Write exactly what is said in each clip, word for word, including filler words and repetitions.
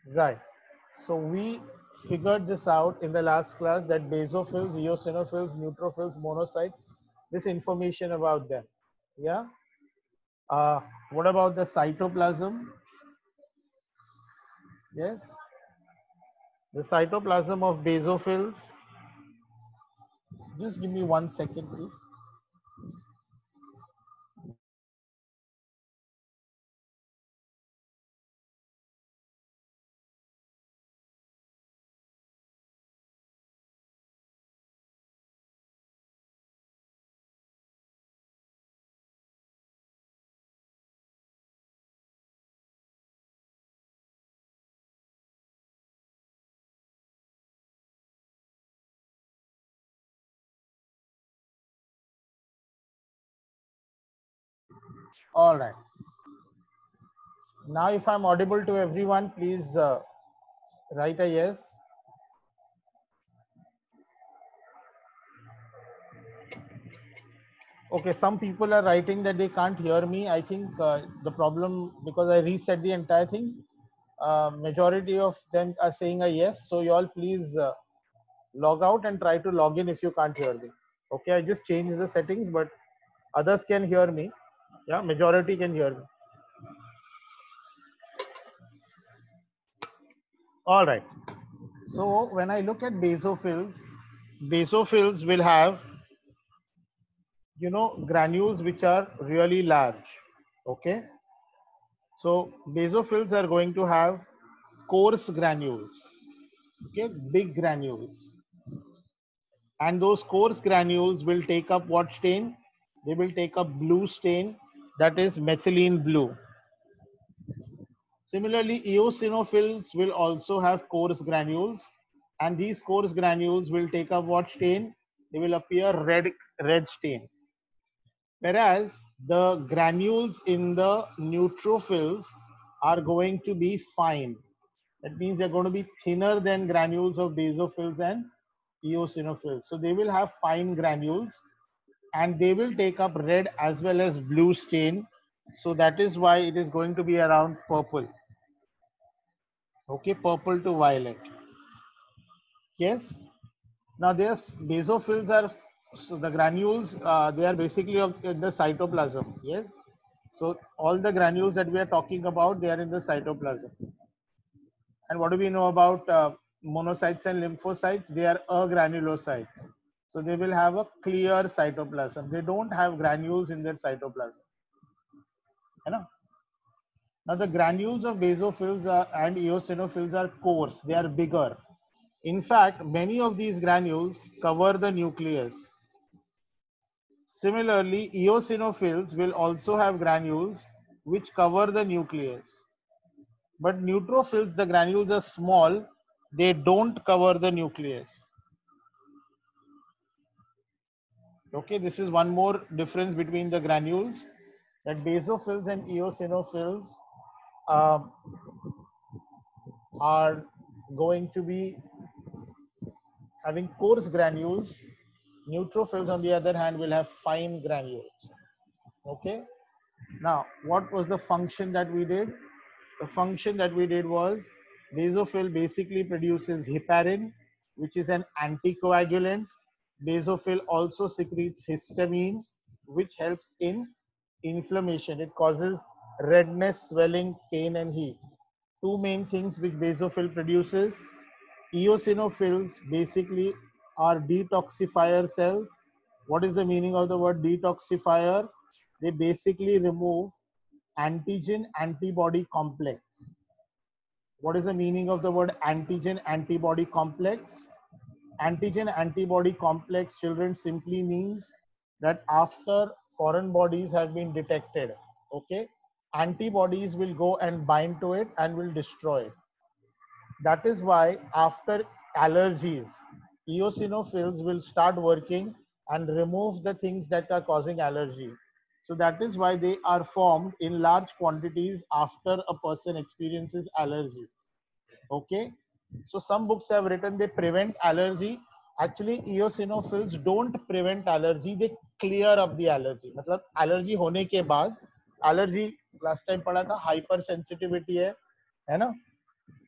Right. So we figured this out in the last class that basophils, eosinophils, neutrophils, monocyte, this information about them. Yeah. Uh, what about the cytoplasm? Yes. The cytoplasm of basophils. Just give me one second, please. All right. Now, if I'm audible to everyone, please uh, write a yes. Okay, some people are writing that they can't hear me. I think uh, the problem, because I reset the entire thing, uh, majority of them are saying a yes. So you all please uh, log out and try to log in if you can't hear me. Okay, I just changed the settings, but others can hear me. Yeah, majority can hear me. All right. So when I look at basophils, basophils will have, you know, granules which are really large. Okay. So basophils are going to have coarse granules. Okay, big granules. And those coarse granules will take up what stain? They will take up blue stain, that is methylene blue. Similarly, eosinophils will also have coarse granules, and these coarse granules will take up what stain? They will appear red, red stain. Whereas the granules in the neutrophils are going to be fine. That means they're going to be thinner than granules of basophils and eosinophils. So they will have fine granules and they will take up red as well as blue stain. So that is why it is going to be around purple. Okay, purple to violet. Yes. Now there's basophils are, so the granules uh, they are basically of in the cytoplasm. Yes. So all the granules that we are talking about, they are in the cytoplasm. And what do we know about uh, monocytes and lymphocytes? They are agranulocytes. So they will have a clear cytoplasm. They don't have granules in their cytoplasm. You know? Now the granules of basophils are, and eosinophils are coarse. They are bigger. In fact, many of these granules cover the nucleus. Similarly, eosinophils will also have granules which cover the nucleus. But neutrophils, the granules are small, they don't cover the nucleus. Okay, this is one more difference between the granules, that basophils and eosinophils uh, are going to be having coarse granules. Neutrophils, on the other hand, will have fine granules. Okay. Now, what was the function that we did? The function that we did was basophil basically produces heparin, which is an anticoagulant. Basophil also secretes histamine, which helps in inflammation. It causes redness, swelling, pain, and heat. Two main things which basophil produces. Eosinophils basically are detoxifier cells. What is the meaning of the word detoxifier? They basically remove antigen antibody complex. What is the meaning of the word antigen antibody complex? Antigen antibody complex, children, simply means that after foreign bodies have been detected, okay, antibodies will go and bind to it and will destroy it. That is why after allergies, eosinophils will start working and remove the things that are causing allergy. So that is why they are formed in large quantities after a person experiences allergy. Okay. So some books have written they prevent allergy. Actually, eosinophils don't prevent allergy, they clear up the allergy. मतलब allergy होने के बाद allergy last time पढ़ा था hypersensitivity है है ना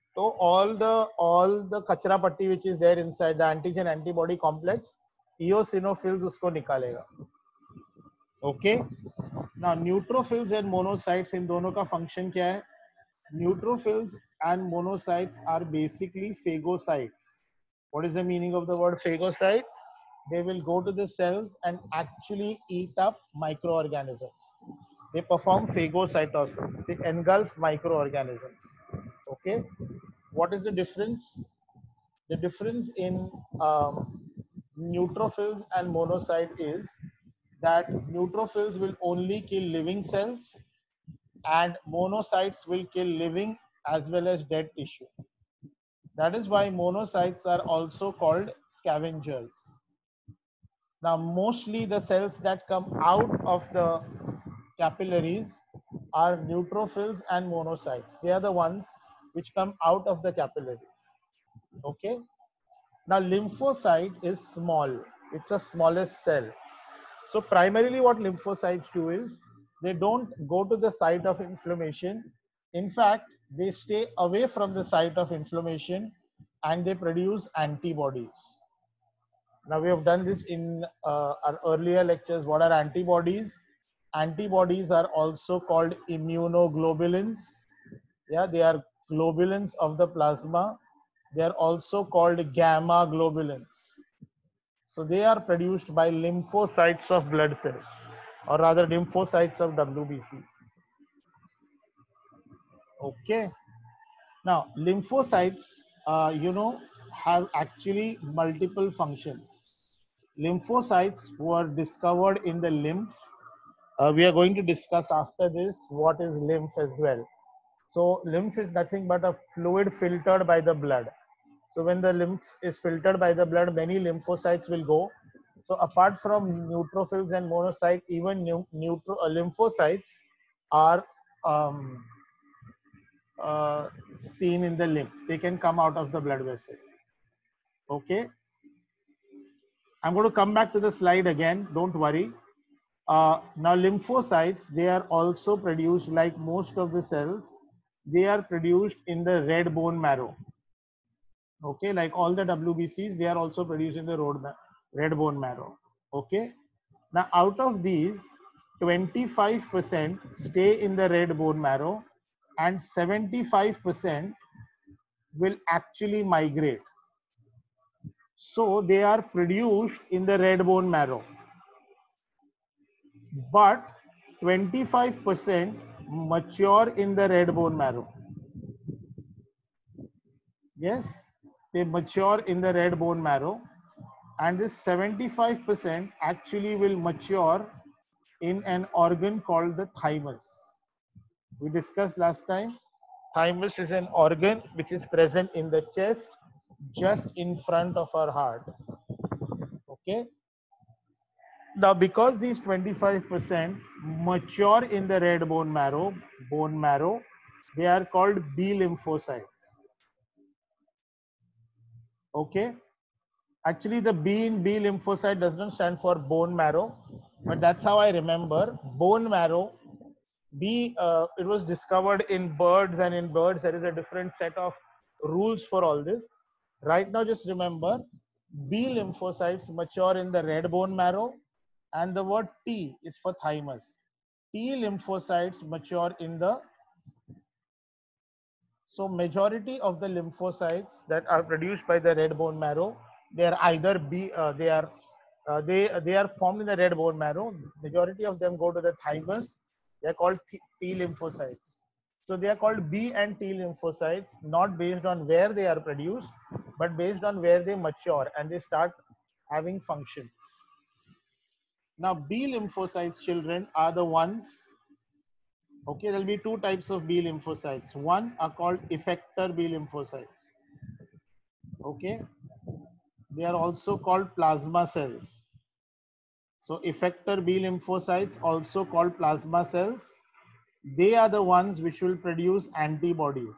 So all the all the kachra patti which is there inside the antigen antibody complex, eosinophils usko nikalega. Okay. Now neutrophils and monocytes in दोनों का function क्या है? Neutrophils and monocytes are basically phagocytes. What is the meaning of the word phagocyte? They will go to the cells and actually eat up microorganisms. They perform phagocytosis. They engulf microorganisms. Okay. What is the difference? The difference in um, neutrophils and monocyte is that neutrophils will only kill living cells and monocytes will kill living as well as dead tissue. That is why monocytes are also called scavengers. Now, mostly the cells that come out of the capillaries are neutrophils and monocytes. They are the ones which come out of the capillaries. Okay. Now, lymphocyte is small. It's a smallest cell. So primarily what lymphocytes do is they don't go to the site of inflammation. In fact, they stay away from the site of inflammation and they produce antibodies. Now we have done this in uh, our earlier lectures. What are antibodies? Antibodies are also called immunoglobulins. Yeah, they are globulins of the plasma. They are also called gamma globulins. So they are produced by lymphocytes of blood cells, or rather lymphocytes of W B Cs. Okay. Now lymphocytes, uh, you know, have actually multiple functions. Lymphocytes were discovered in the lymph. Uh, we are going to discuss after this what is lymph as well. So lymph is nothing but a fluid filtered by the blood. So when the lymph is filtered by the blood, many lymphocytes will go. So apart from neutrophils and monocytes, even neutro, uh, lymphocytes are um, uh, seen in the lymph. They can come out of the blood vessel. Okay. I'm going to come back to the slide again. Don't worry. Uh, now lymphocytes, they are also produced like most of the cells. They are produced in the red bone marrow. Okay, like all the W B Cs, they are also produced in the red bone marrow. Okay. Now, out of these, twenty-five percent stay in the red bone marrow and seventy-five percent will actually migrate. So, they are produced in the red bone marrow, but twenty-five percent mature in the red bone marrow. Yes, they mature in the red bone marrow, and this seventy-five percent actually will mature in an organ called the thymus. We discussed last time, thymus is an organ which is present in the chest just in front of our heart. Okay. Now, because these twenty-five percent mature in the red bone marrow, bone marrow, they are called B lymphocytes. Okay. Actually, the B in B lymphocyte does not stand for bone marrow, but that's how I remember. Bone marrow, B, uh, it was discovered in birds, and in birds there is a different set of rules for all this. Right now, just remember, B lymphocytes mature in the red bone marrow, and the word T is for thymus. T lymphocytes mature in the, so majority of the lymphocytes that are produced by the red bone marrow, they are either B, uh, they are uh, they they are formed in the red bone marrow. Majority of them go to the thymus. They are called T, T lymphocytes. So they are called B and T lymphocytes, not based on where they are produced, but based on where they mature and they start having functions. Now B lymphocytes, children, are the ones. Okay, there will be two types of B lymphocytes. One are called effector B lymphocytes. Okay, they are also called plasma cells. So effector B lymphocytes, also called plasma cells, they are the ones which will produce antibodies.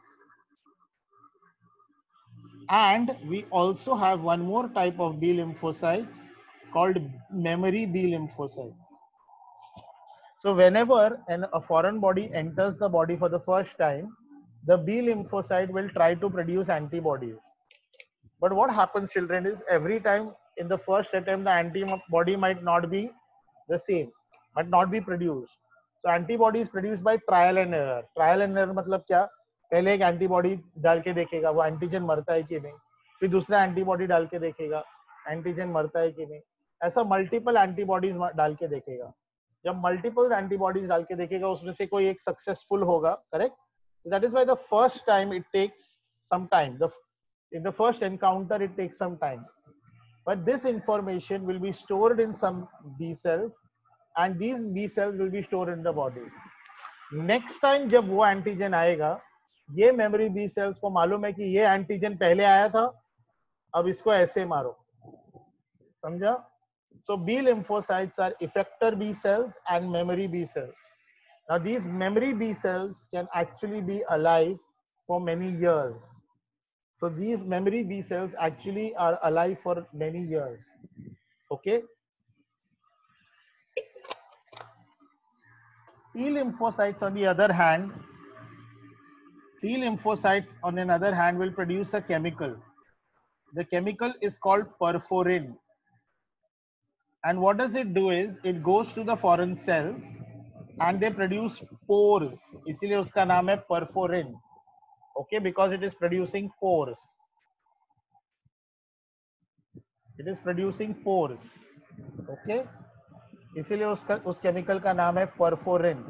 And we also have one more type of B lymphocytes called memory B lymphocytes. So whenever an, a foreign body enters the body for the first time, the B lymphocyte will try to produce antibodies. But what happens, children, is every time in the first attempt, the antibody might not be the same, might not be produced. So antibody is produced by trial and error. Trial and error मतलब क्या? पहले एक antibody डाल के देखेगा वो antigen मरता है कि नहीं, फिर दूसरा एंटीबॉडी डाल के देखेगा एंटीजन मरता है कि नहीं, ऐसा मल्टीपल एंटीबॉडीज डाल के देखेगा. जब मल्टीपल एंटीबॉडीज डाल के देखेगा उसमें से कोई एक सक्सेसफुल होगा, correct? That is why the first time it takes some time. The in the first encounter it takes some time, but this information will be stored in some B cells, and these B cells will be stored in the body. Next time जब वो antigen आएगा, ये memory B sales को मालूम है कि ये antigen पहले आया था, अब इसको ऐसे मारो. समझा? So B lymphocytes are effector B cells and memory B cells. Now these memory B cells can actually be alive for many years. So these memory B cells actually are alive for many years. Okay. T lymphocytes on the other hand, T lymphocytes on another hand will produce a chemical. The chemical is called perforin. And what does it do is, it goes to the foreign cells and they produce pores. इसीलिए उसका नाम है perforin. Okay, because it is producing pores. It is producing pores. Okay, इसीलिए उसका उस chemical का नाम है perforin.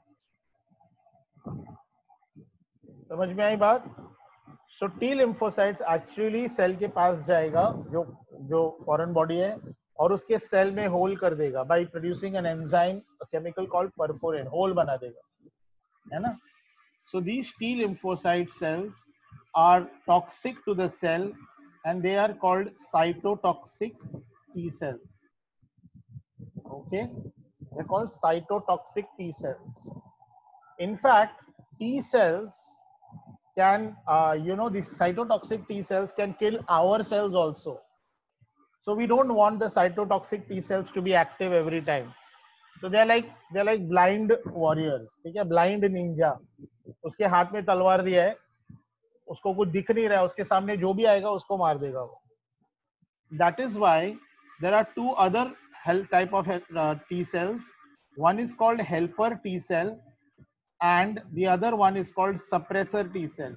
समझ में आई बात? So T lymphocytes actually cell के पास जाएगा जो जो फॉरेन बॉडी है और उसके सेल में होल कर देगा by producing an enzyme, a chemical called perforin. Hole बना देगा, है ना? So these T lymphocyte cells are toxic to the cell and they are called cytotoxic T cells. Okay, they're called cytotoxic T cells. In fact, T cells can, uh, you know, these cytotoxic T cells can kill our cells also. So we don't want the cytotoxic T cells to be active every time. So they're like they're like blind warriors. ठीक है, blind ninja. उसके हाथ में तलवार दिया है, उसको कुछ दिख नहीं रहा है, उसके सामने जो भी आएगा उसको मार देगा वो. That is why there are two other type of uh, T cells. One is called helper T cell and the other one is called suppressor T cell.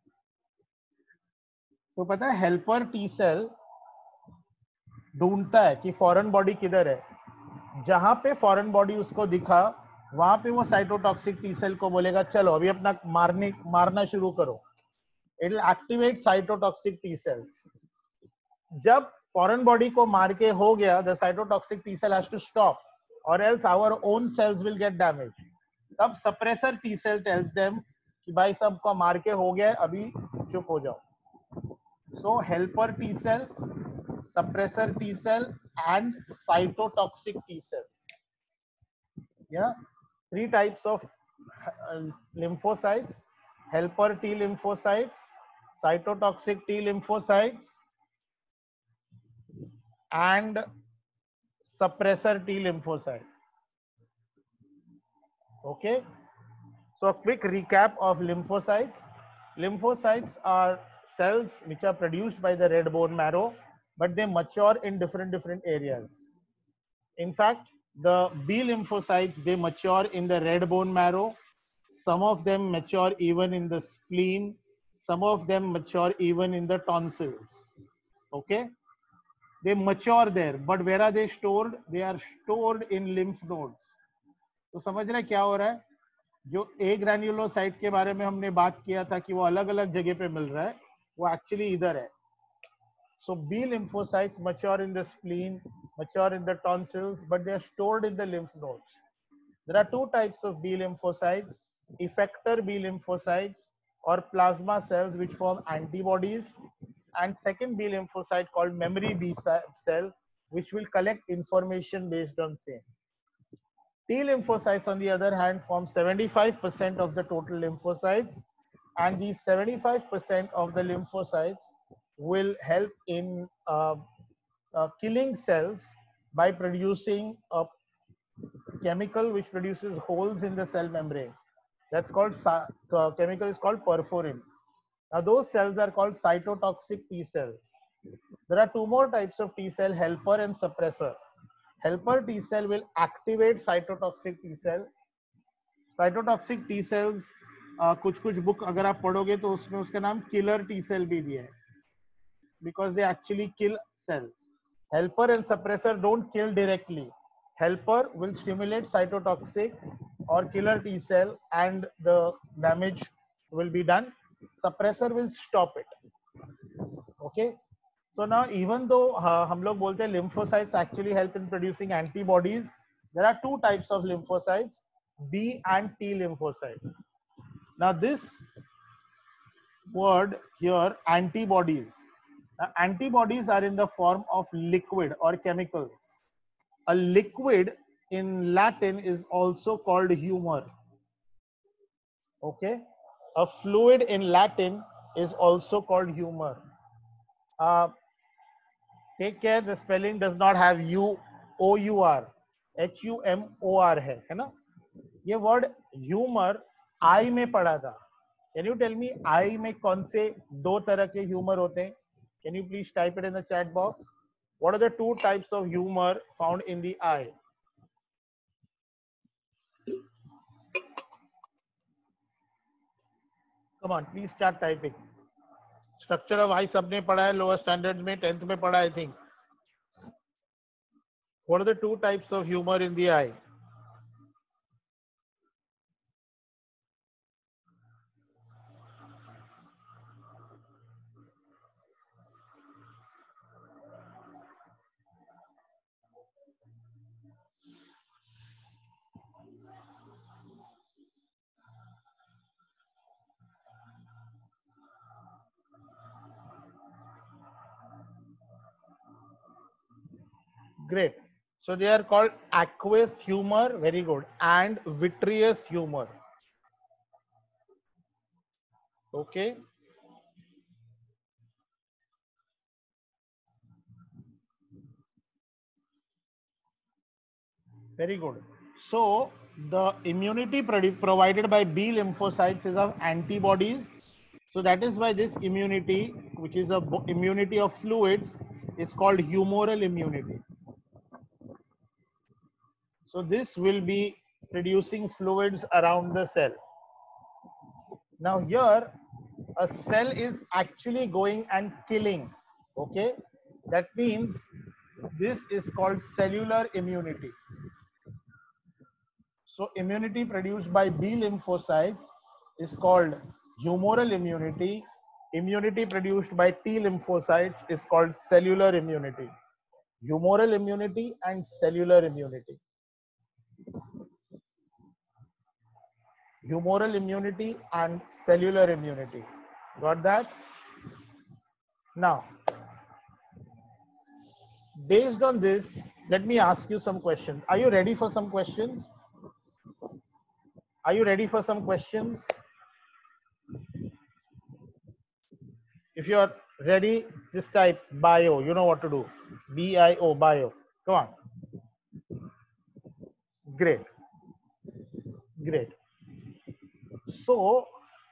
तो पता है helper T cell ढूंढता है कि फॉरेन बॉडी किधर है. जहां पे फॉरेन बॉडी उसको दिखा वहां पे वो साइटोटॉक्सिक टी सेल को बोलेगा चलो अभी अपना मारने मारना शुरू करो. It will activate cytotoxic T cells. जब फॉरेन बॉडी को मार के हो गया, the cytotoxic T cell has to stop और else our own cells will get damage. तब suppressor T cell tells them कि भाई सबको मार के हो गया, अभी चुप हो जाओ. So helper T cell, suppressor T cell and cytotoxic T cells. Yeah, three types of uh, lymphocytes: helper T lymphocytes, cytotoxic T lymphocytes, and suppressor T lymphocyte. Okay, so a quick recap of lymphocytes. Lymphocytes are cells which are produced by the red bone marrow, but they mature in different different areas. In fact, the B lymphocytes, they mature in the red bone marrow. Some of them mature even in the spleen. Some of them mature even in the tonsils. Okay, they mature there, but where are they stored? They are stored in lymph nodes. तो समझ रहे क्या हो रहा है? जो ए ग्रैन्युलोसाइट के बारे में हमने बात किया था कि वो अलग अलग जगह पे मिल रहा है, वो एक्चुअली इधर है. So B lymphocytes mature in the spleen, mature in the tonsils, but they are stored in the lymph nodes. There are two types of B lymphocytes: effector B lymphocytes or plasma cells which form antibodies, and second B lymphocyte called memory B cell which will collect information based on same. T lymphocytes on the other hand form seventy-five percent of the total lymphocytes, and these seventy-five percent of the lymphocytes will help in uh, uh, killing cells by producing a chemical which produces holes in the cell membrane. That's called uh, chemical is called perforin. Now those cells are called cytotoxic T cells. There are two more types of T cell, helper and suppressor. Helper T cell will activate cytotoxic T cell. Cytotoxic T cells uh, कुछ कुछ book अगर आप पढ़ोगे तो उसमें उसका नाम killer T cell भी दिया है, because they actually kill cells. Helper and suppressor don't kill directly. Helper will stimulate cytotoxic or killer T cell and the damage will be done. Suppressor will stop it. Okay. So now even though uh, हम लोग बोलते हैं lymphocytes actually help in producing antibodies, there are two types of lymphocytes, B and T lymphocyte. Now this word here, antibodies. Now, antibodies are in the form of liquid or chemicals. A liquid in Latin is also called humor. Okay. A fluid in Latin is also called humor. Uh, take care, the spelling does not have U O U R, H U M O R है है ना? ये word humor I में पढ़ा था. Can you tell me I में कौन से दो तरह के humor होते हैं? Can you please type it in the chat box? What are the two types of humor found in the eye? Come on, please start typing. Structure of eye सबने पढ़ा है lower standards में, tenth में पढ़ा I think. What are the two types of humor in the eye? Great. So they are called aqueous humor, very good, and vitreous humor. Okay. Very good. So the immunity provided by B lymphocytes is of antibodies. So that is why this immunity, which is a immunity of fluids, is called humoral immunity. So this will be producing fluids around the cell. Now here, a cell is actually going and killing. Okay, that means this is called cellular immunity. So immunity produced by B lymphocytes is called humoral immunity. Immunity produced by T lymphocytes is called cellular immunity. Humoral immunity and cellular immunity. Humoral immunity and cellular immunity. Got that? Now, based on this, let me ask you some questions. Are you ready for some questions? Are you ready for some questions? If you are ready, just type bio. You know what to do. B I O, bio. Come on. Great. Great. So,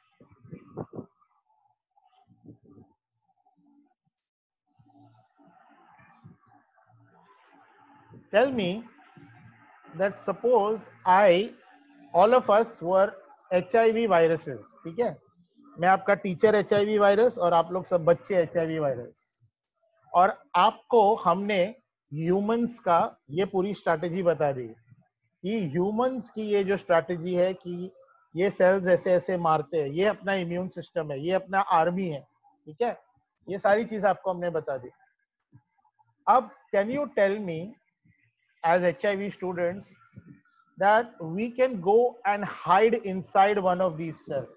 tell me that suppose I, all of us were H I V viruses. ठीक है? मैं आपका teacher H I V virus और आप लोग सब बच्चे H I V virus, और आपको हमने ह्यूमंस का ये पूरी स्ट्रैटेजी बता दी कि ह्यूमंस की ये जो स्ट्रैटेजी है कि ये सेल्स ऐसे ऐसे मारते हैं, ये अपना इम्यून सिस्टम है, ये अपना आर्मी है, ठीक है? ये सारी चीज आपको हमने बता दी. अब can you tell me as H I V students that we can go and hide inside one of these cells?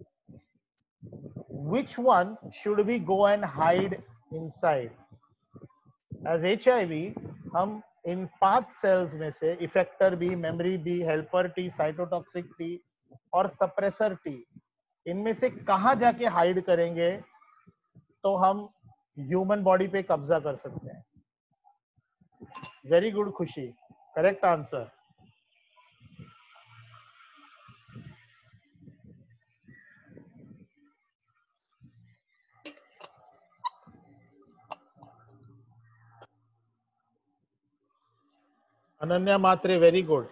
Which one should we go and hide inside? As H I V, हम इन पांच cells में से effector B, memory B, helper T, cytotoxic T और suppressor T, इनमें से कहां जाके hide करेंगे तो हम ह्यूमन बॉडी पे कब्जा कर सकते हैं? Very good Khushi, correct answer. Ananya Matre, very good.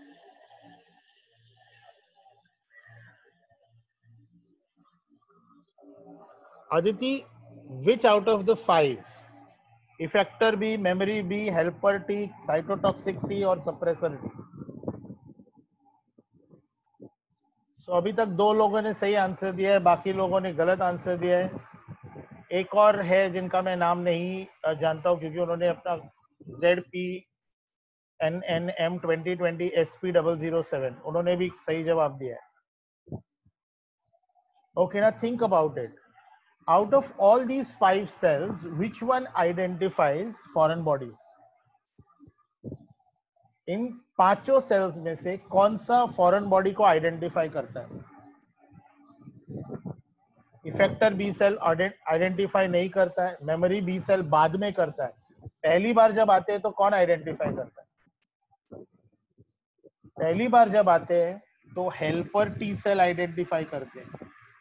Aditi, which out of the five, effector B, memory B, helper T, cytotoxic T और suppressor T? So अभी तक दो लोगों ने सही आंसर दिया है, बाकी लोगों ने गलत आंसर दिया है। एक और है जिनका मैं नाम नहीं जानता हूं क्योंकि उन्होंने अपना Z P N N M twenty twenty S P zero zero seven उन्होंने भी सही जवाब दिया है। Okay, now think about it. Out of all these five cells, which one identifies foreign bodies? इन पांचों सेल्स में से कौन सा फॉरेन बॉडी को आइडेंटिफाई करता है? इफेक्टर बी सेल आइडेंटिफाई नहीं करता है, मेमोरी बी सेल बाद में करता है, पहली बार जब आते हैं तो कौन आइडेंटिफाई करता है? पहली बार जब आते हैं तो हेल्पर टी सेल आइडेंटिफाई करते हैं।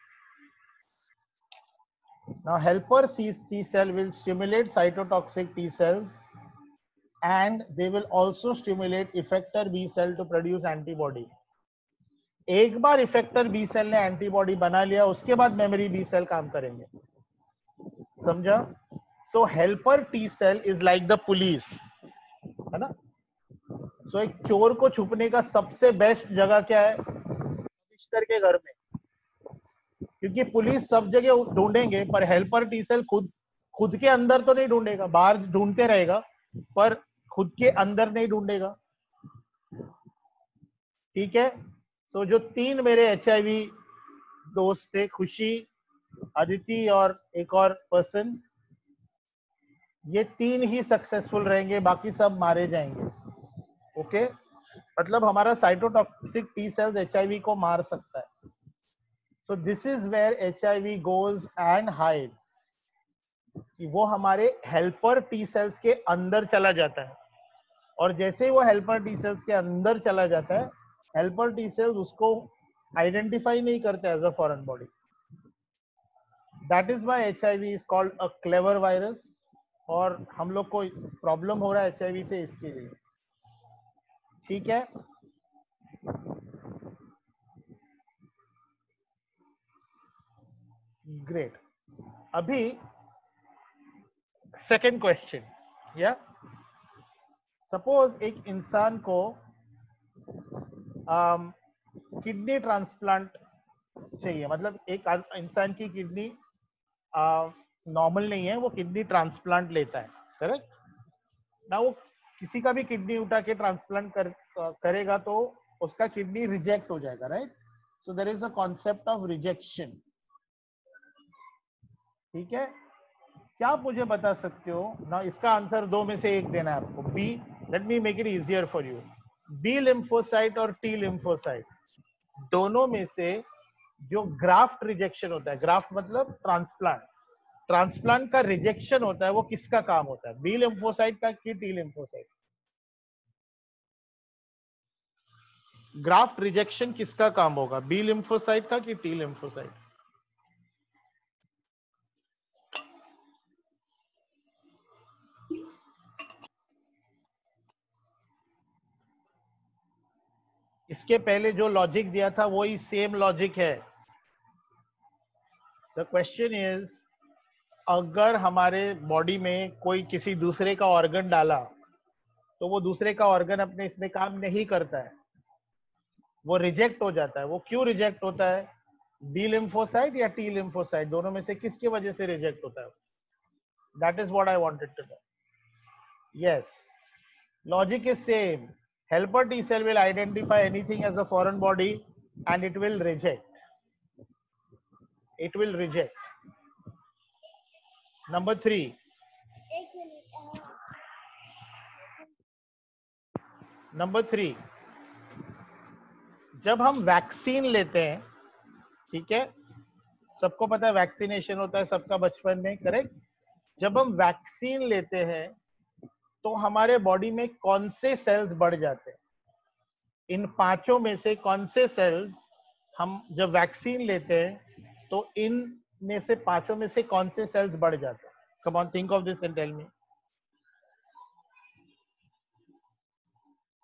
Now helper C, T cell will stimulate cytotoxic T cells and they will also stimulate effector B cell to produce antibody. एक बार इफेक्टर बी सेल ने एंटीबॉडी बना लिया, उसके बाद मेमोरी बी सेल काम करेंगे। समझा? So helper T cell is like the police, है ना? सो so, एक चोर को छुपने का सबसे बेस्ट जगह क्या है? मिनिस्टर के घर में, क्योंकि पुलिस सब जगह ढूंढेंगे पर हेल्पर टी सेल खुद खुद के अंदर तो नहीं ढूंढेगा, बाहर ढूंढते रहेगा पर खुद के अंदर नहीं ढूंढेगा। ठीक है? सो so, जो तीन मेरे एच आई वी दोस्त थे, खुशी, अदिति और एक और पर्सन, ये तीन ही सक्सेसफुल रहेंगे, बाकी सब मारे जाएंगे। Okay okay? मतलब हमारा cytotoxic T cells H I V को मार सकता है। So this is where H I V goes and hides, कि वो हमारे हेल्पर टी सेल्स के अंदर चला जाता है, और जैसे ही वो हेल्पर टी सेल्स के अंदर चला जाता है, हेल्पर टी सेल्स उसको आइडेंटिफाई नहीं करते as a foreign body. That is why H I V is called a clever virus, और हम लोग को प्रॉब्लम हो रहा है एच आई वी से इसके लिए। ठीक है? ग्रेट। अभी सेकेंड क्वेश्चन, या सपोज एक इंसान को किडनी ट्रांसप्लांट चाहिए, मतलब एक इंसान की किडनी नॉर्मल नहीं है, वो किडनी ट्रांसप्लांट लेता है, करेक्ट ना? वो किसी का भी किडनी उठा के ट्रांसप्लांट कर, करेगा तो उसका किडनी रिजेक्ट हो जाएगा, right? So there is a concept of rejection. ठीक है? क्या आप मुझे बता सकते हो ना? इसका आंसर दो में से एक देना है आपको। B, let me make it easier for you, B lymphocyte और टी लिम्फोसाइट, दोनों में से जो ग्राफ्ट रिजेक्शन होता है, ग्राफ्ट मतलब ट्रांसप्लांट, ट्रांसप्लांट का रिजेक्शन होता है, वो किसका काम होता है? बी लिम्फोसाइट का कि टी लिम्फोसाइट? ग्राफ्ट रिजेक्शन किसका काम होगा, बी लिम्फोसाइट का कि टी लिम्फोसाइट? इसके पहले जो लॉजिक दिया था वही सेम लॉजिक है। द क्वेश्चन इज, अगर हमारे बॉडी में कोई किसी दूसरे का ऑर्गन डाला तो वो दूसरे का ऑर्गन अपने इसमें काम नहीं करता है, वो रिजेक्ट हो जाता है। वो क्यों रिजेक्ट होता है? बी लिम्फोसाइट या टी लिम्फोसाइट, दोनों में से किसकी वजह से रिजेक्ट होता है? That is what I wanted to know. Yes, logic is same. Helper T cell will identify anything as a foreign body and it will reject. It will reject. Number three. Number three. जब हम vaccine लेते हैं, ठीक है, सबको पता है vaccination होता है सबका बचपन में, करेक्ट? जब हम वैक्सीन लेते हैं तो हमारे बॉडी में कौन से सेल्स बढ़ जाते हैं? इन पांचों में से कौन से सेल्स हम जब वैक्सीन लेते हैं तो इन में से पांचों में से कौन से सेल्स बढ़ जाते हैं? Come on, think of this and tell me.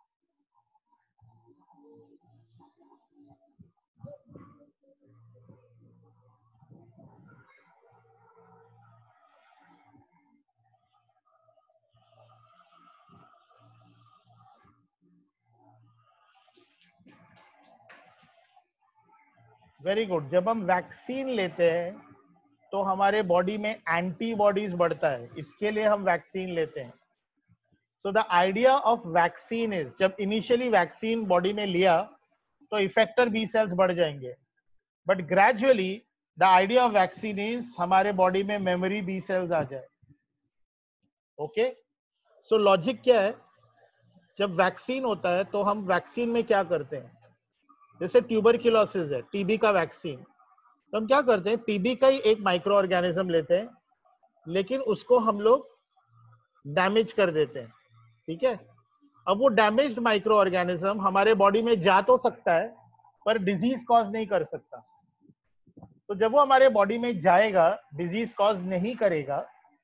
Very good. जब हम वैक्सीन लेते हैं तो हमारे बॉडी में एंटीबॉडीज बढ़ता है, इसके लिए हम वैक्सीन लेते हैं। So the idea of vaccine is, जब इनिशियली वैक्सीन बॉडी में लिया तो इफेक्टर बी सेल्स बढ़ जाएंगे, but gradually the idea of vaccine is हमारे बॉडी में मेमोरी बी सेल्स आ जाए। ओके, सो लॉजिक क्या है, जब वैक्सीन होता है तो हम वैक्सीन में क्या करते हैं, जैसे ट्यूबरक्यूलोसिस है, टीबी का वैक्सीन, तो हम क्या करते हैं, टीबी का ही एक माइक्रो ऑर्गेनिज्म लेते हैं, लेकिन उसको हम लोग डैमेज कर देते हैं। ठीक है, अब वो डैमेज्ड माइक्रो ऑर्गेनिज्म हमारे बॉडी में जा तो सकता है पर डिजीज कॉज नहीं कर सकता। तो जब वो हमारे बॉडी में जाएगा, डिजीज कॉज नहीं करेगा,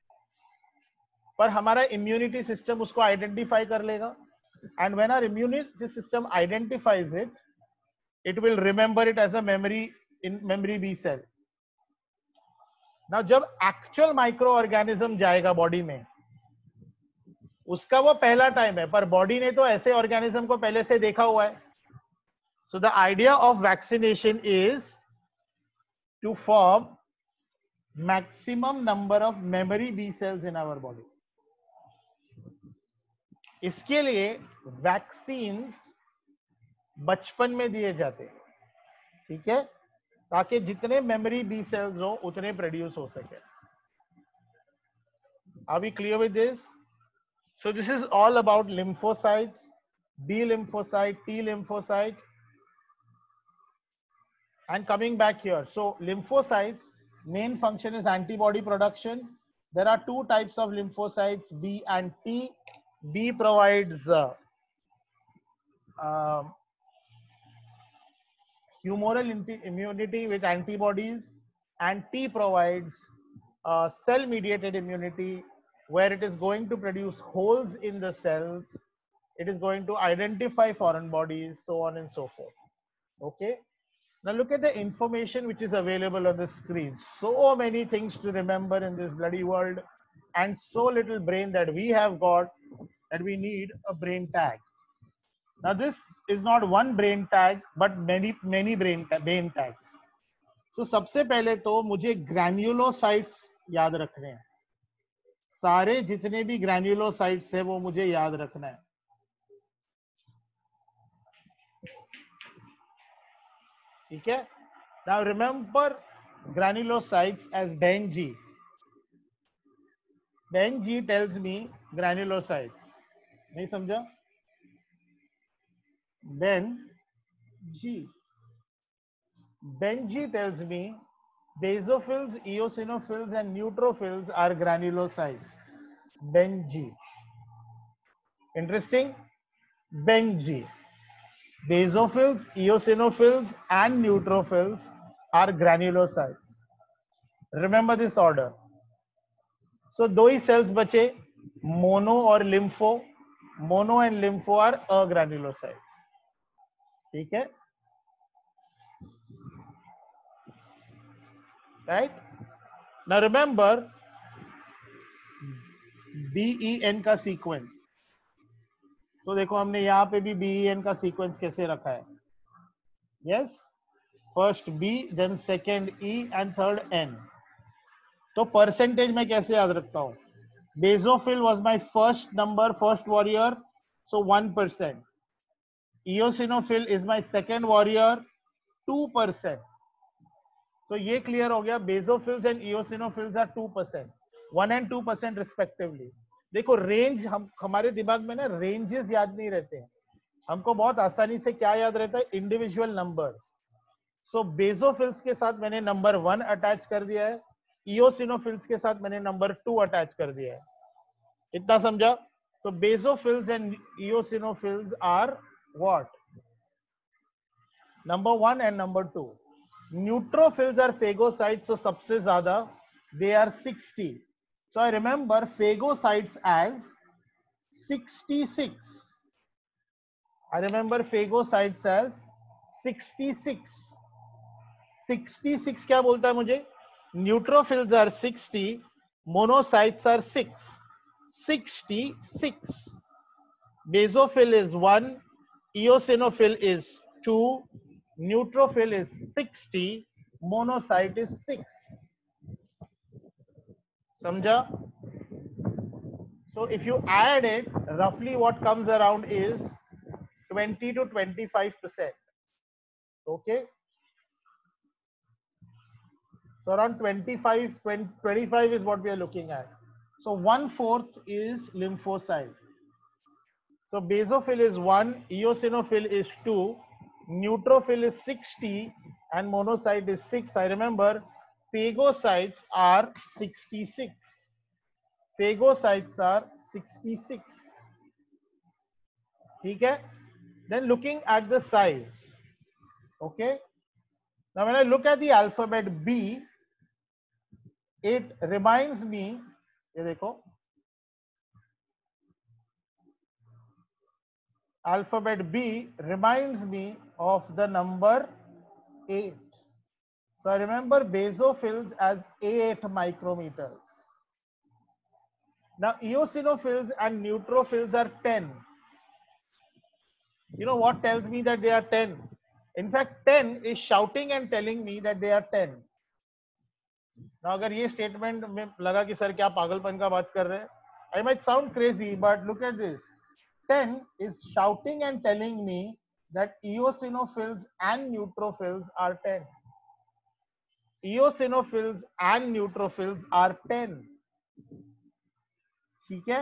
पर हमारा इम्यूनिटी सिस्टम उसको आइडेंटिफाई कर लेगा, and when our immunity system identifies it, it will remember it as a memory in memory B cell. Now जब actual microorganism जाएगा बॉडी में, उसका वो पहला टाइम है, पर बॉडी ने तो ऐसे ऑर्गेनिज्म को पहले से देखा हुआ है। So the idea of vaccination is to form maximum number of memory B cells in our body. इसके लिए वैक्सीन्स बचपन में दिए जाते हैं, ठीक है, ताकि जितने मेमोरी बी सेल्स हो उतने प्रोड्यूस हो सके। Are we clear with this? So this is all about lymphocytes, B lymphocyte, T lymphocyte, and coming back here. So lymphocytes main function is antibody production. There are two types of lymphocytes, B and T. B provides uh, uh, humoral immunity with antibodies, and T provides uh, cell mediated immunity, where it is going to produce holes in the cells, it is going to identify foreign bodies, so on and so forth. Okay, now look at the information which is available on the screen. So many things to remember in this bloody world, and so little brain that we have got that we need a brain tag. Now this is not one brain tag but many many brain brain tags. So सबसे पहले तो मुझे granulocytes याद रखने हैं, सारे जितने भी ग्रैन्युलोसाइट्स है वो मुझे याद रखना है। ठीक है, now remember granulocytes as Benji. Benji tells me granulocytes. नहीं समझा? Benji. Benji tells me basophils, eosinophils, and neutrophils are granulocytes. Benji. Interesting. Benji. Basophils, eosinophils, and neutrophils are granulocytes. Remember this order. So दो ही cells बचे, mono और lympho. Mono and lympho are agranulocytes. ठीक है, right? Now remember B E N का sequence. तो देखो हमने यहाँ पे भी B E N का sequence कैसे रखा है. Yes, first B, then second E and third N. तो percentage मैं कैसे याद रखता हूँ? Basophil was my first number, first warrior, so one percent. Eosinophil is my second warrior, two percent. So ये clear हो गया, basophils and eosinophils are two percent, one and two percent respectively. देखो range हम हमारे दिमाग में ना ranges याद नहीं रहते हैं, हमको बहुत आसानी से क्या याद रहता है, इंडिविजुअल नंबर्स. सो बेसोफिल्स के साथ मैंने नंबर वन अटैच कर दिया है, इओसिनोफिल्स के साथ मैंने नंबर टू अटैच कर दिया है. इतना समझा? तो basophils and eosinophils are what, number one and number two. Neutrophils are phagocytes, so सबसे ज्यादा they are sixty. So I remember phagocytes as sixty-six. I remember phagocytes as sixty-six. sixty-six क्या बोलता है मुझे? Neutrophils are sixty, monocytes are six. sixty-six. Basophil is one, eosinophil is two, neutrophil is sixty, monocyte is six. समझा? So if you add it, roughly what comes around is twenty to twenty-five percent. Okay. So around twenty-five, twenty, twenty-five is what we are looking at. So one fourth is lymphocyte. So basophil is one, eosinophil is two, neutrophil is sixty, and monocyte is six. I remember phagocytes are sixty-six. Phagocytes are sixty-six. Okay. Then looking at the size. Okay. Now when I look at the alphabet B, it reminds me, ये देखो, alphabet B reminds me of the number eight. So I remember basophils as eight micrometers. Now eosinophils and neutrophils are ten. You know what tells me that they are ten? In fact, ten is shouting and telling me that they are ten. Now अगर ये statement में लगा कि sir क्या पागलपन का बात कर रहे हैं, I might sound crazy, but look at this. ten is shouting and telling me that eosinophils and neutrophils are ten. Eosinophils and neutrophils are ten. ठीक है?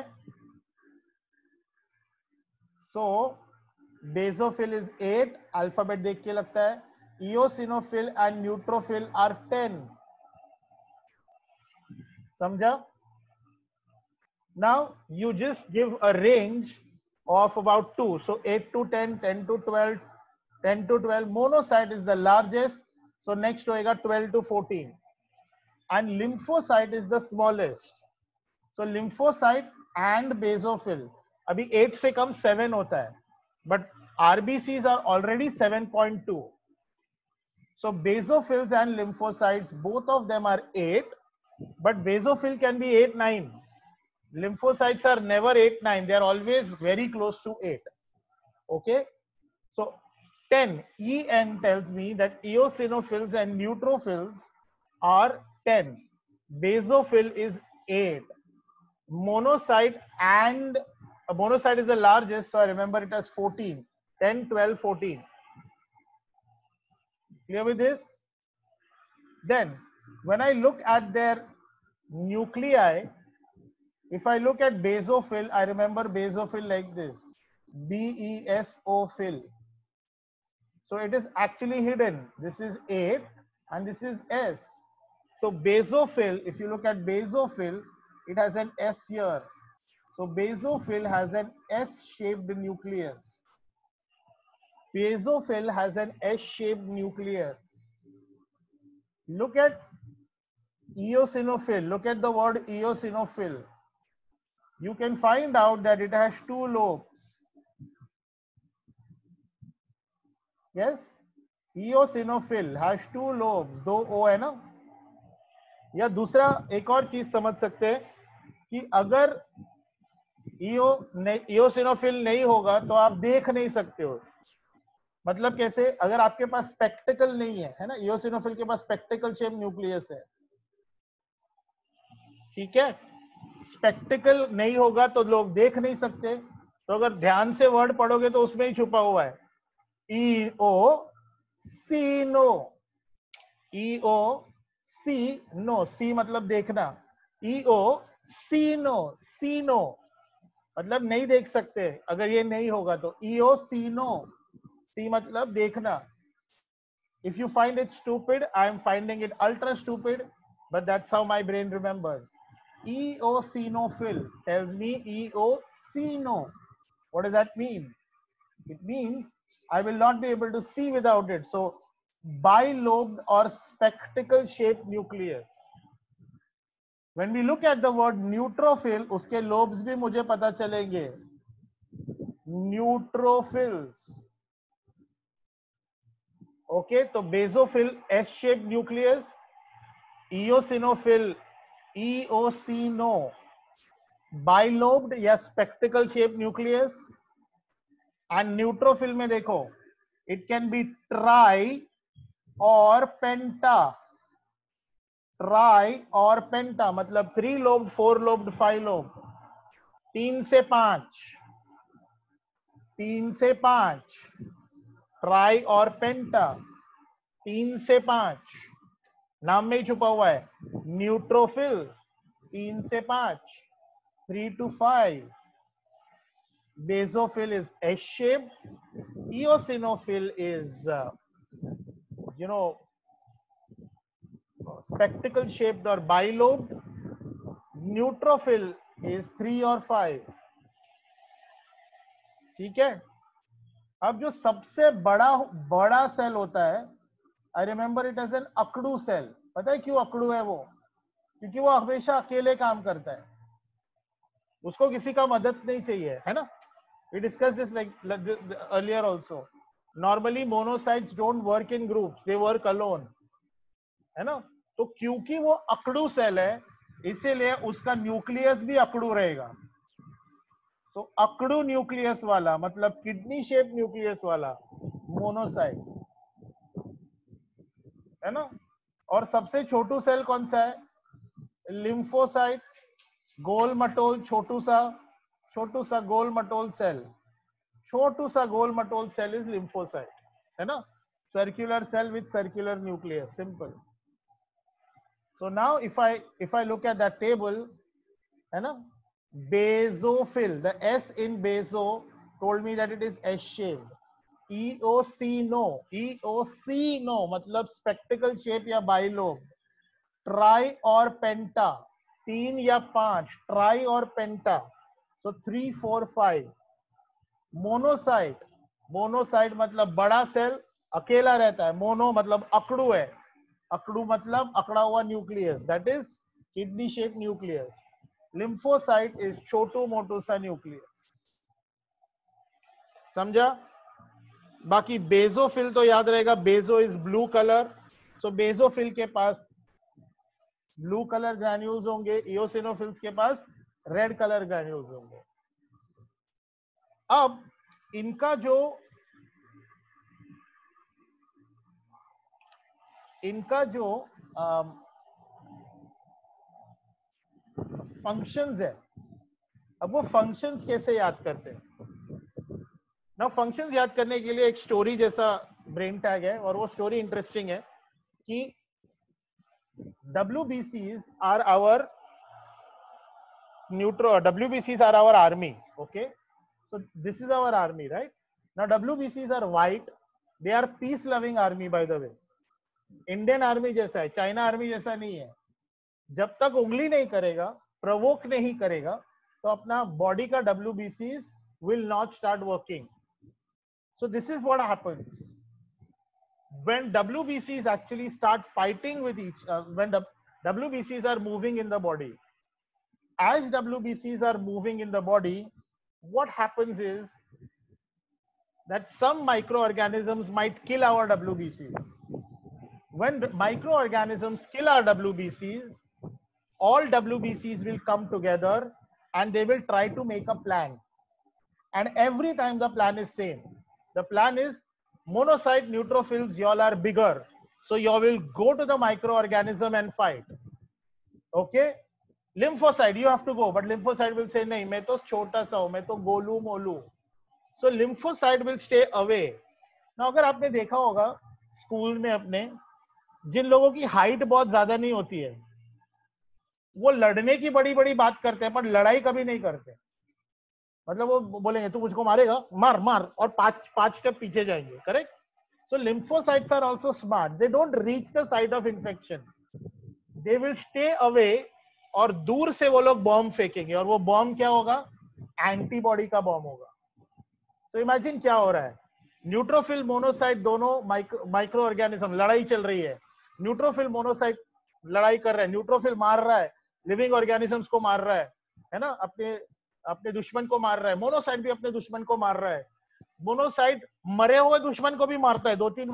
So basophil is eight. Alphabet देख के लगता है. Eosinophil and neutrophil are ten. समझा? Now you just give a range of about two. So eight to ten, ten to twelve, ten to twelve. Monocyte is the largest. So next होएगा twelve to fourteen. And lymphocyte is the smallest. So lymphocyte and basophil. अभी eight से कम seven होता है. But R B Cs are already seven point two. So basophils and lymphocytes, both of them are eight. But basophil can be eight, nine. Lymphocytes are never eight, nine. They are always very close to eight. Okay. So ten, E N tells me that eosinophils and neutrophils are ten. Basophil is eight. Monocyte and a monocyte is the largest, so I remember it as fourteen. ten, twelve, fourteen. Clear with this? Then when I look at their nuclei, if I look at basophil, I remember basophil like this. B E S O phil. So it is actually hidden. This is eight and this is S. So basophil, if you look at basophil, it has an S here. So basophil has an S-shaped nucleus. Basophil has an S-shaped nucleus. Look at eosinophil. Look at the word eosinophil. You can find out that it has two lobes. Yes, eosinophil has two lobes. दो O है ना? या दूसरा एक और चीज समझ सकते हैं कि अगर ईओ eosinophil नहीं होगा तो आप देख नहीं सकते हो. मतलब कैसे? अगर आपके पास स्पेक्टिकल नहीं है, है ना? eosinophil के पास स्पेक्टिकल शेप न्यूक्लियस है. ठीक है? स्पेक्टिकल नहीं होगा तो लोग देख नहीं सकते. तो अगर ध्यान से वर्ड पढ़ोगे तो उसमें ही छुपा हुआ है. ई ओ सी नो. ई ओ सी नो. सी मतलब देखना. ई ओ सी नो. सी नो मतलब नहीं देख सकते अगर ये नहीं होगा तो. ई ओ सी नो. सी मतलब देखना. If you find it stupid, I am finding it ultra stupid, but that's how my brain remembers. Eosinophil tells me eosino. What does that mean? It means I will not be able to see without it. So bilobed or spectacle shaped nucleus. When we look at the word neutrophil, उसके lobes भी मुझे पता चलेंगे. Neutrophils. Okay, तो basophil S shape nucleus, eosinophil eosino bilobed या spectacle shape nucleus, and neutrophil में देखो it can be try और पेंटा, ट्राई और पेंटा मतलब three lobed, four lobed, five lobed, तीन से पांच, तीन से पांच, ट्राई और पेंटा, तीन से पांच, नाम में ही छुपा हुआ है। न्यूट्रोफिल तीन से पांच, three to five, basophil is S shape, eosinophil is uh, you know spectacle shaped or bilobed, neutrophil is three or five। ठीक है, अब जो सबसे बड़ा बड़ा सेल होता है, I remember it as an अकड़ू सेल। पता है क्यों अकड़ू है वो? क्योंकि वो हमेशा अकेले काम करता है, उसको किसी का मदद नहीं चाहिए, है ना। We discussed this like, like the, the, earlier also. Normally monocytes don't work in groups, they work alone, है ना। तो क्योंकि वो अकड़ू सेल है, इसीलिए उसका न्यूक्लियस भी अकड़ू रहेगा। तो अकड़ू न्यूक्लियस वाला मतलब किडनी शेप न्यूक्लियस वाला मोनोसाइट, है ना। और सबसे छोटू सेल कौन सा है? लिम्फोसाइट, गोल मटोल छोटू सा, छोटू सा गोल मटोल सेल, छोटू सा गोल मटोल सेल इज लिम्फोसाइट, है ना। Circular cell with circular nucleus, simple. So now if I if I look at that table, है ना, basophil, the S in baso told me that it is S shaped. eocino, eocino मतलब spectacle shape या bilobe, tri और penta तीन या पांच, tri और penta, so three four five. Monocyte, monocyte मतलब बड़ा सेल अकेला रहता है, मोनो मतलब अकड़ू है, अकड़ू मतलब अकड़ा हुआ nucleus, that is kidney shape nucleus. Lymphocyte is छोटू मोटू सा न्यूक्लियस, समझा। बाकी बेसोफिल तो याद रहेगा, baso is blue colour, so basophil के पास ब्लू कलर ग्रैन्यूल्स होंगे, इओसिनोफिल्स के पास रेड कलर ग्रैन्यूल्स होंगे। अब इनका जो इनका जो फंक्शंस है, अब वो फंक्शंस कैसे याद करते हैं ना। फंक्शंस याद करने के लिए एक स्टोरी जैसा ब्रेन टैग है, और वो स्टोरी इंटरेस्टिंग है कि W B Cs are our neutro, W B Cs are our army, okay, so this is our army, right? Now W B Cs are white, they are peace loving army, by the way। Indian army जैसा है, China army जैसा नहीं है। जब तक उंगली नहीं करेगा, प्रोवोक नहीं करेगा, तो अपना बॉडी का W B Cs will not start working। So this is what happens when W B Cs actually start fighting with each uh, when the W B Cs are moving in the body। As W B Cs are moving in the body, what happens is that some microorganisms might kill our W B Cs। When microorganisms kill our W B Cs, all W B Cs will come together and they will try to make a plan, and every time the plan is same। The plan is monocyte neutrophils, y'all are bigger, so y'all will go to the microorganism and fight, okay। Lymphocyte, you have to go, but lymphocyte will say nahi, मैं तो छोटा सा हूं, मैं तो Golu Molu, so lymphocyte will stay away। now अगर आपने देखा होगा स्कूल में अपने, जिन लोगों की हाइट बहुत ज्यादा नहीं होती है, वो लड़ने की बड़ी बड़ी बात करते हैं, पर लड़ाई कभी नहीं करते। मतलब वो बोलेंगे तू मुझको मारेगा, मार मार, और पांच पांच स्टेप पीछे जाएंगे, correct. So lymphocytes are also smart, they don't reach the site of infection, they will stay away, और दूर से वो लोग बॉम्ब फेंकेंगे, और वो बॉम्ब क्या होगा? एंटीबॉडी का बॉम्ब होगा। तो इमेजिन क्या हो रहा है, न्यूट्रोफिल मोनोसाइट दोनों माइक्रो ऑर्गेनिज्म लड़ाई चल रही है, न्यूट्रोफिल मोनोसाइट लड़ाई कर रहा है, न्यूट्रोफिल मार रहा है, लिविंग ऑर्गेनिजम्स को मार रहा है, है ना, अपने अपने दुश्मन को मार रहा है, मोनोसाइट भी अपने दुश्मन को मार रहा है। मोनोसाइट मरे हुए दुश्मन को भी मारता है, दो तीन बार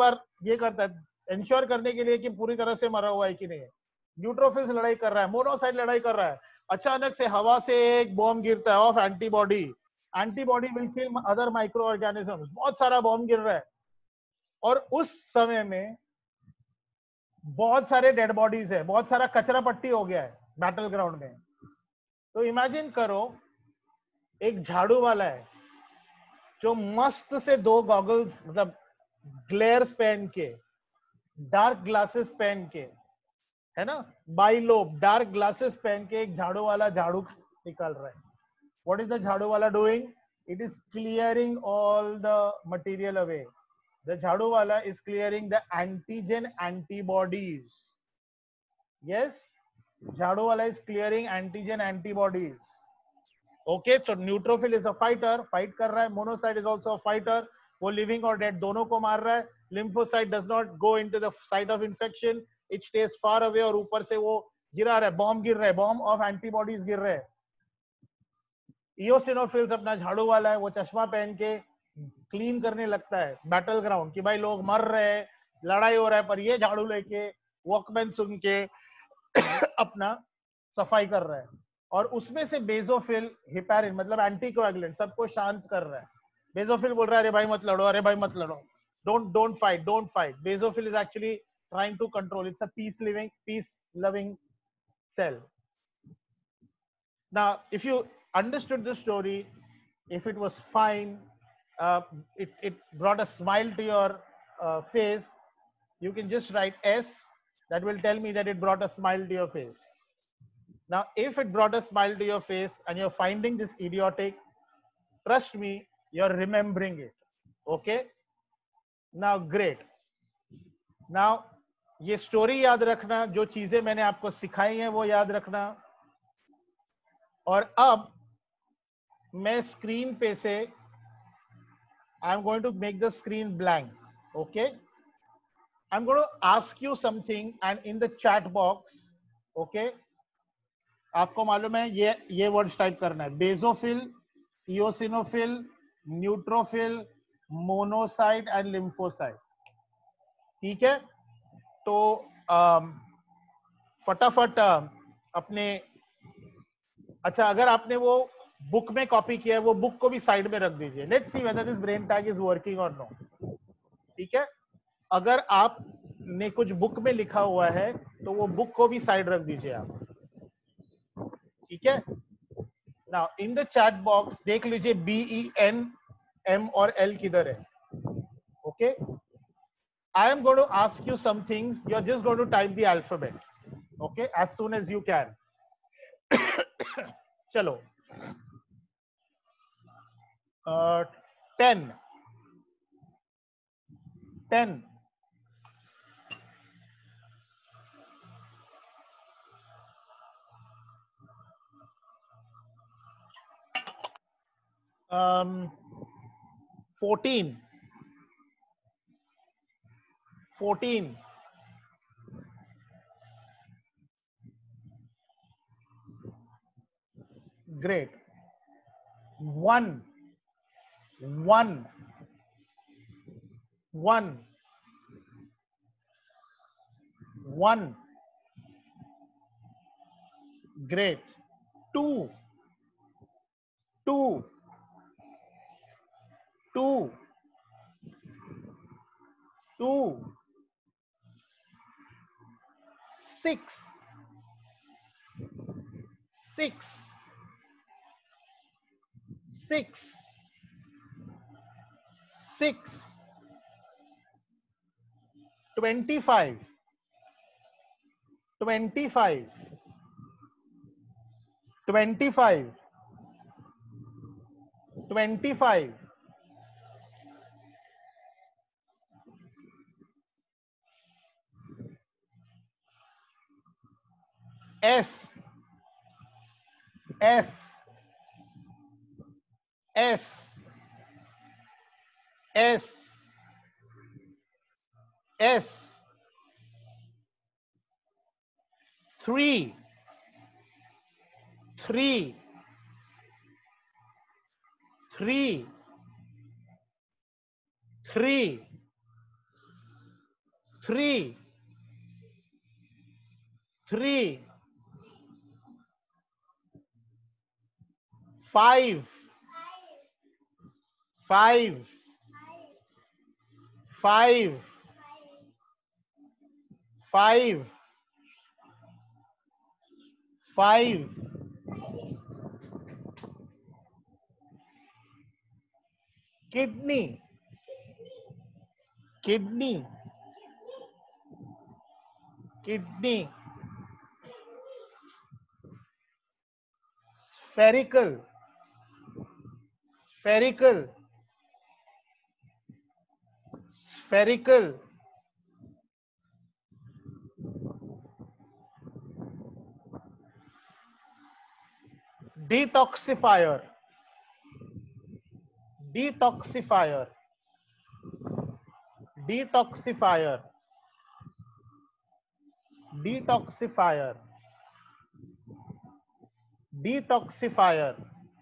ये करता है इंश्योर करने के लिए कि पूरी तरह से मरा हुआ है कि नहीं है। न्यूट्रोफिल्स लड़ाई कर रहा है, मोनोसाइट लड़ाई कर रहा है, अचानक से हवा से एक बॉम्ब गिरता है of antibody, antibody will kill other micro organisms, बहुत सारा बॉम्ब गिर रहा है, और उस समय में बहुत सारे डेड बॉडीज है, बहुत सारा कचरा पट्टी हो गया है बैटल ग्राउंड में। तो इमेजिन करो एक झाड़ू वाला है जो मस्त से दो गॉगल्स मतलब ग्लेयर्स पहन के, डार्क ग्लासेस पहन के, है ना, बाइलोब डार्क ग्लासेस पहन के एक झाड़ू वाला झाड़ू निकाल रहा है। व्हाट इज द झाड़ू वाला doing? It is clearing all the material away. The झाड़ू वाला is clearing the antigen antibodies. Yes, झाड़ू वाला is clearing antigen antibodies. Okay, तो neutrophil is a fighter, fight कर रहा है। Monocyte is also a fighter, वो लिविंग और डेड दोनों को मार रहा है। Lymphocyte does not go into the site of infection, it stays far away, और ऊपर से वो गिरा रहा है, बॉम्ब गिर रहा है, बॉम्ब ऑफ एंटीबॉडीज गिर रहे हैं। इओसिनोफिल्स अपना झाड़ू वाला है, वो चश्मा पहन के क्लीन करने लगता है बैटल ग्राउंड कि भाई लोग मर रहे हैं, लड़ाई हो रहा है, पर ये झाड़ू लेके वॉकमैन सुन के अपना सफाई कर रहा है। और उसमें से बेजोफिल हिपैरिन मतलब एंटीकोएगुलेंट सबको शांत कर रहा है। बेजोफिल बोल रहा है अरे भाई मत लड़ो, अरे भाई मत लड़ो, don't don't fight, don't fight. Basophil is actually trying to control, it's a peace living peace loving cell. Now, if you understood the story, if it was fine, uh, it, it brought a smile to your uh, face, you can just write S. That will tell me that it brought a smile to your face. Now, if it brought a smile to your face and you're finding this idiotic, trust me, you're remembering it. Okay? Now, great. Now, ये story याद रखना, जो चीजें मैंने आपको सिखाई हैं वो याद रखना। और अब मैं स्क्रीन पे से I am going to make the screen blank. Okay, I am going to ask you something and in the chat box, okay, आपको मालूम है ये ये वर्ड्स टाइप करना है, basophil, eosinophil, neutrophil, monocyte and lymphocyte. ठीक है, तो आम, फटाफट अपने, अच्छा अगर आपने वो बुक में कॉपी किया है वो बुक को भी साइड में रख दीजिए. Let's see whether this brain tag is working or no. ठीक है, अगर आपने कुछ बुक में लिखा हुआ है तो वो बुक को भी साइड रख दीजिए आप. ठीक है, now in the chat box देख लीजिए बी ई एन एम और एल किधर है. Okay, I am going to ask you some things. You're just going to type the alphabet, okay, as soon as you can. Chalo. Uh, ten. Ten. Um, fourteen. Fourteen. Great. One. One. One. One. Great. Two. Two. Two. Two. Six. Six. Six. Six. Twenty-five. Twenty-five. Twenty-five. Twenty-five. S. S. S. S. S. Three. Three. Three. Three. three, three, five, five, five, five, five, kidney, kidney, kidney, spherical, spherical, spherical, detoxifier, detoxifier, detoxifier, detoxifier, detoxifier,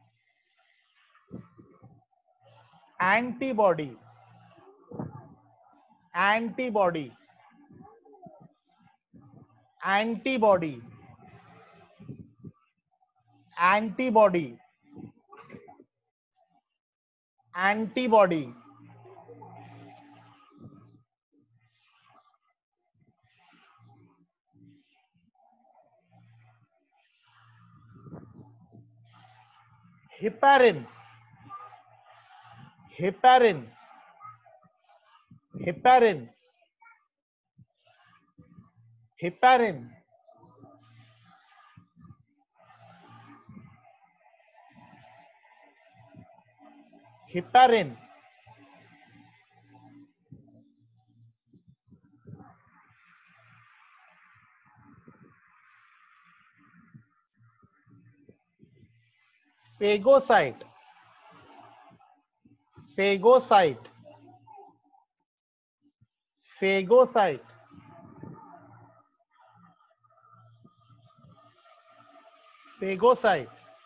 antibody, antibody, antibody, antibody, antibody, heparin, heparin, heparin, heparin, heparin, phagocyte, phagocyte, phagocyte, phagocyte.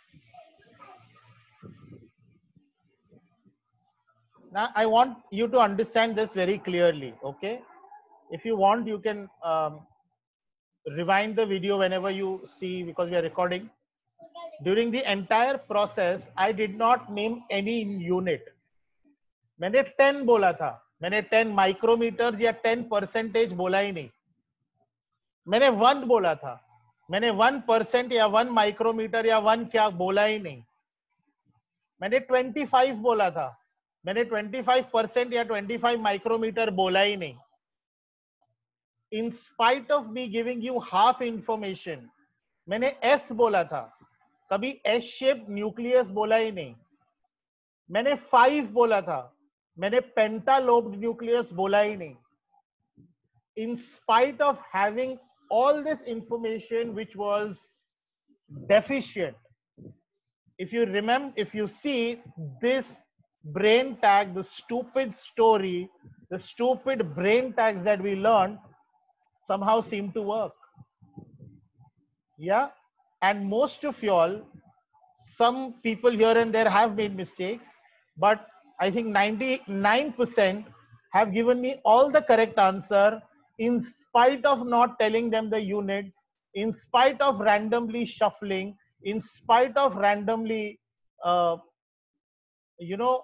Now I want you to understand this very clearly, okay? If you want, you can um, rewind the video whenever you see, because we are recording. During the entire process, I did not name any unit. मैंने ten बोला था, मैंने ten micrometer या ten percentage बोला ही नहीं. मैंने one बोला था, मैंने one परसेंट या one माइक्रोमीटर या one क्या बोला ही नहीं. मैंने twenty-five बोला था, मैंने twenty-five परसेंट या twenty-five माइक्रोमीटर बोला ही नहीं. In spite of me giving you half information, मैंने S बोला था, कभी S shaped न्यूक्लियस बोला ही नहीं. मैंने five बोला था, मैंने पेंटालोब्ड न्यूक्लियस बोला ही नहीं. In spite of having all this information which was deficient, if you remember, if you see this brain tag, the stupid story, the stupid brain tags that we learned somehow seem to work. Yeah, and most of y'all, some people here and there have made mistakes, but I think ninety-nine percent have given me all the correct answer in spite of not telling them the units, in spite of randomly shuffling, in spite of randomly, uh, you know,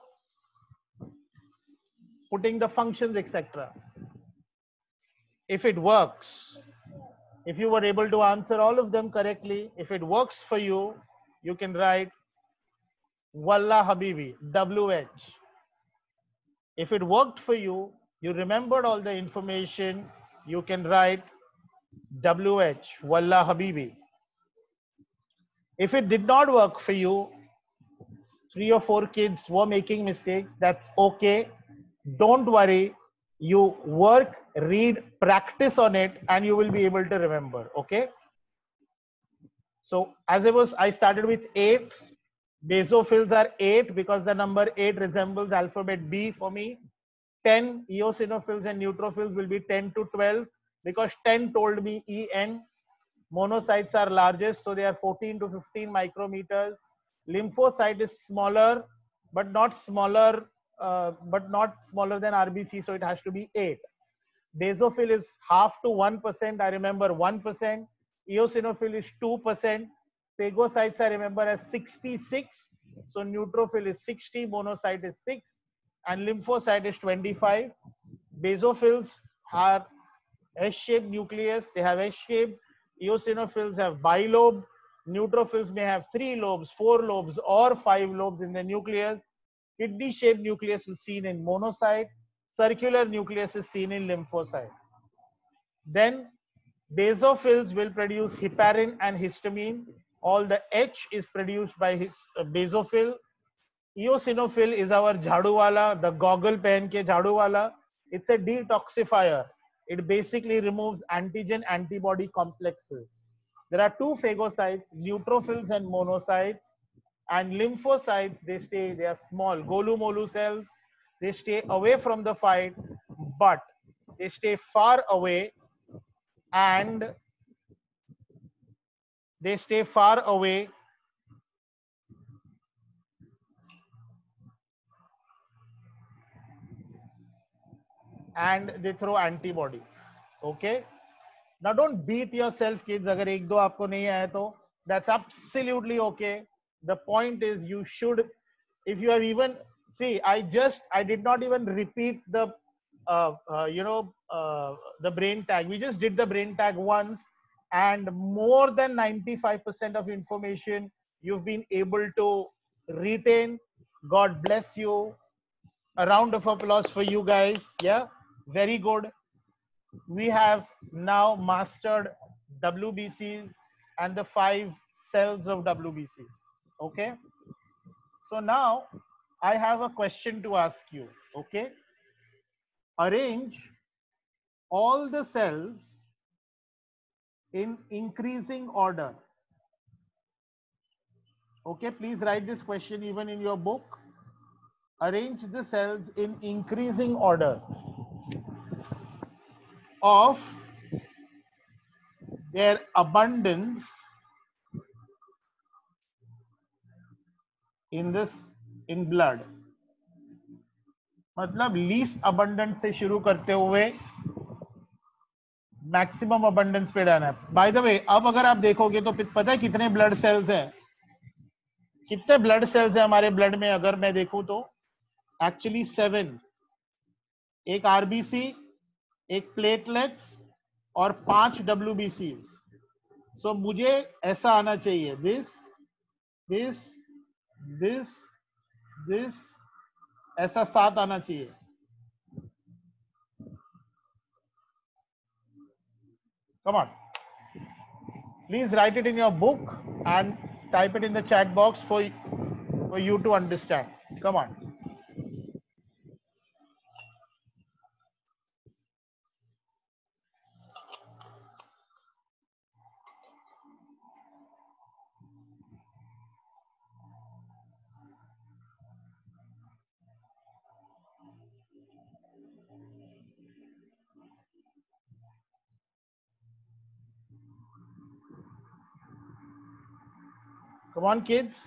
putting the functions, et cetera. If it works, if you were able to answer all of them correctly, if it works for you, you can write Wallah Habibi, W H. If it worked for you, you remembered all the information, you can write W H, Wallah Habibi. If it did not work for you, three or four kids were making mistakes, that's okay. Don't worry. You work, read, practice on it, and you will be able to remember, okay? So as I was, I started with eight. Basophils are eight because the number eight resembles alphabet B for me. ten eosinophils and neutrophils will be ten to twelve because ten told me E N. Monocytes are largest, so they are fourteen to fifteen micrometers. Lymphocyte is smaller, but not smaller, uh, but not smaller than R B C, so it has to be eight. Basophil is half to one percent. I remember one percent. Eosinophil is two percent. Phagocytes I remember as sixty-six. So neutrophil is sixty, monocyte is six, and lymphocyte is twenty-five. Basophils are S-shaped nucleus. They have S-shaped. Eosinophils have bilobe. Neutrophils may have three lobes, four lobes, or five lobes in the nucleus. Kidney-shaped nucleus is seen in monocyte. Circular nucleus is seen in lymphocyte. Then basophils will produce heparin and histamine. All the H is produced by his uh, basophil. Eosinophil is our jhadu wala, the goggle pen ke jhadu wala. It's a detoxifier. It basically removes antigen antibody complexes. There are two phagocytes, neutrophils and monocytes. And lymphocytes, they stay, they are small, golu molu cells. They stay away from the fight, but they stay far away and they stay far away and they throw antibodies. Okay. Now don't beat yourself, kids. Agar ek do aapko nahi aaya to that's absolutely okay. The point is you should, if you have even see, I just I did not even repeat the uh, uh, you know uh, the brain tag. We just did the brain tag once, and more than ninety-five percent of information you've been able to retain. God bless you. A round of applause for you guys. Yeah, very good. We have now mastered W B Cs and the five cells of W B Cs. Okay. So now I have a question to ask you. Okay. Arrange all the cells in increasing order. Okay. Please write this question even in your book. Arrange the cells in increasing order of their abundance in this in blood. मतलब least abundant से शुरू करते हुए maximum abundance पे जाना है. By the way, अब अगर आप देखोगे तो पता है कितने ब्लड सेल्स हैं, कितने ब्लड सेल्स हैं हमारे ब्लड में. अगर मैं देखूं तो एक्चुअली सेवन. एक आरबीसी, एक प्लेटलेट्स और पांच डब्ल्यूबीसी. सो मुझे ऐसा आना चाहिए, दिस दिस दिस दिस, ऐसा सात आना चाहिए. Come on. Please write it in your book and type it in the chat box for, for you to understand. Come on. Come on, kids.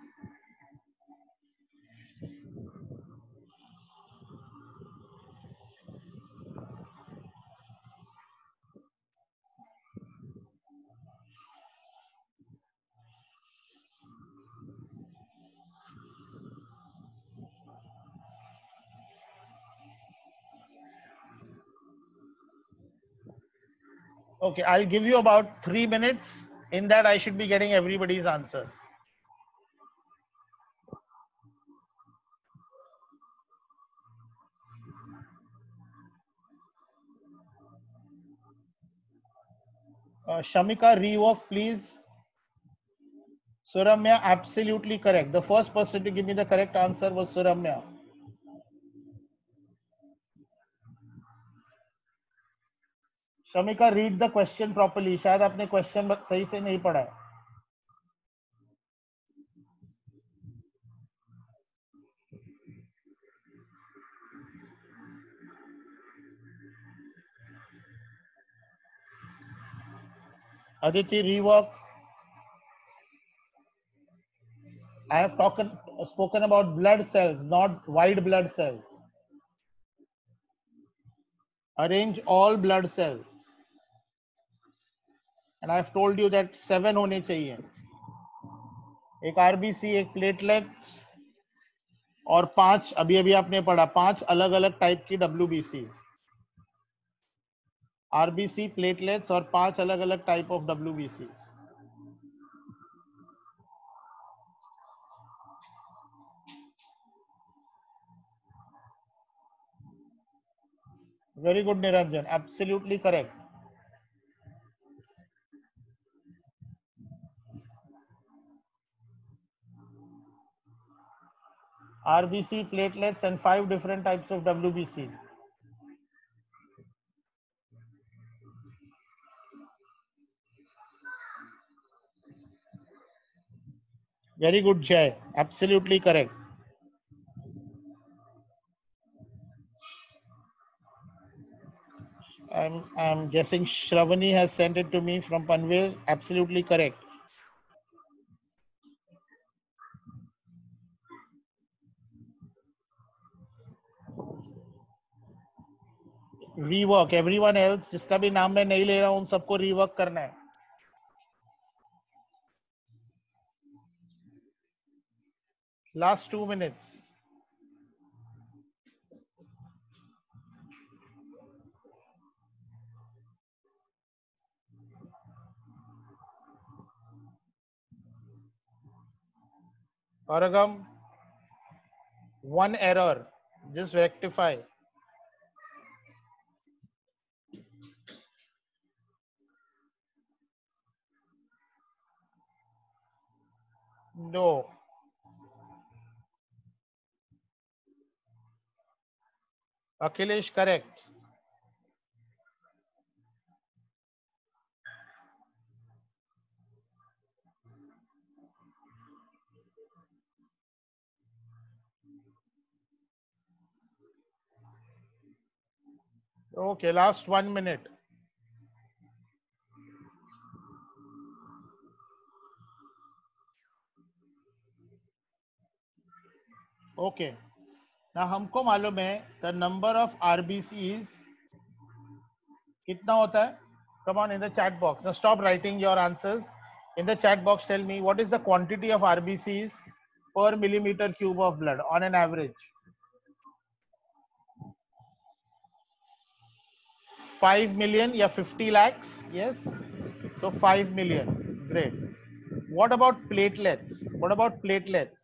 Okay, I'll give you about three minutes. In that, I should be getting everybody's answers. Uh, Shamika, rework, please. Suramya, absolutely correct. The first person to give me the correct answer was Suramya. Shamika, read the question properly. शायद आपने question सही से नहीं पढ़ा है. Aditi, rework. I have talked, spoken about blood cells, not white blood cells. Arrange all blood cells. And I have told you that seven होने चाहिए. एक आरबीसी, एक प्लेटलेट्स और पांच, अभी अभी आपने पढ़ा, पांच अलग अलग टाइप की डब्ल्यूबीसी. आरबीसी, प्लेटलेट्स और पांच अलग अलग type of WBC. Very good, Niranjan. Absolutely correct. R B C, platelets, and five different types of W B C. Very good, Jay. Absolutely correct. I'm, I'm guessing Shravani has sent it to me from Panvel. Absolutely correct. Rework. Everyone else, जिसका भी नाम मैं नहीं ले रहा हूं, उन सबको rework करना है. Last two minutes. Aragam, one error. Just rectify. No. Akhilesh, correct. Okay, last one minute. Okay. Now हमको मालूम है the number of R B Cs कितना होता है? Come on in the chat box. Now stop writing your answers. In the chat box, tell me what is the quantity of R B Cs per millimeter cube of blood on an average? five million या fifty lakhs? Yes. So five million. Great. What about platelets? What about platelets?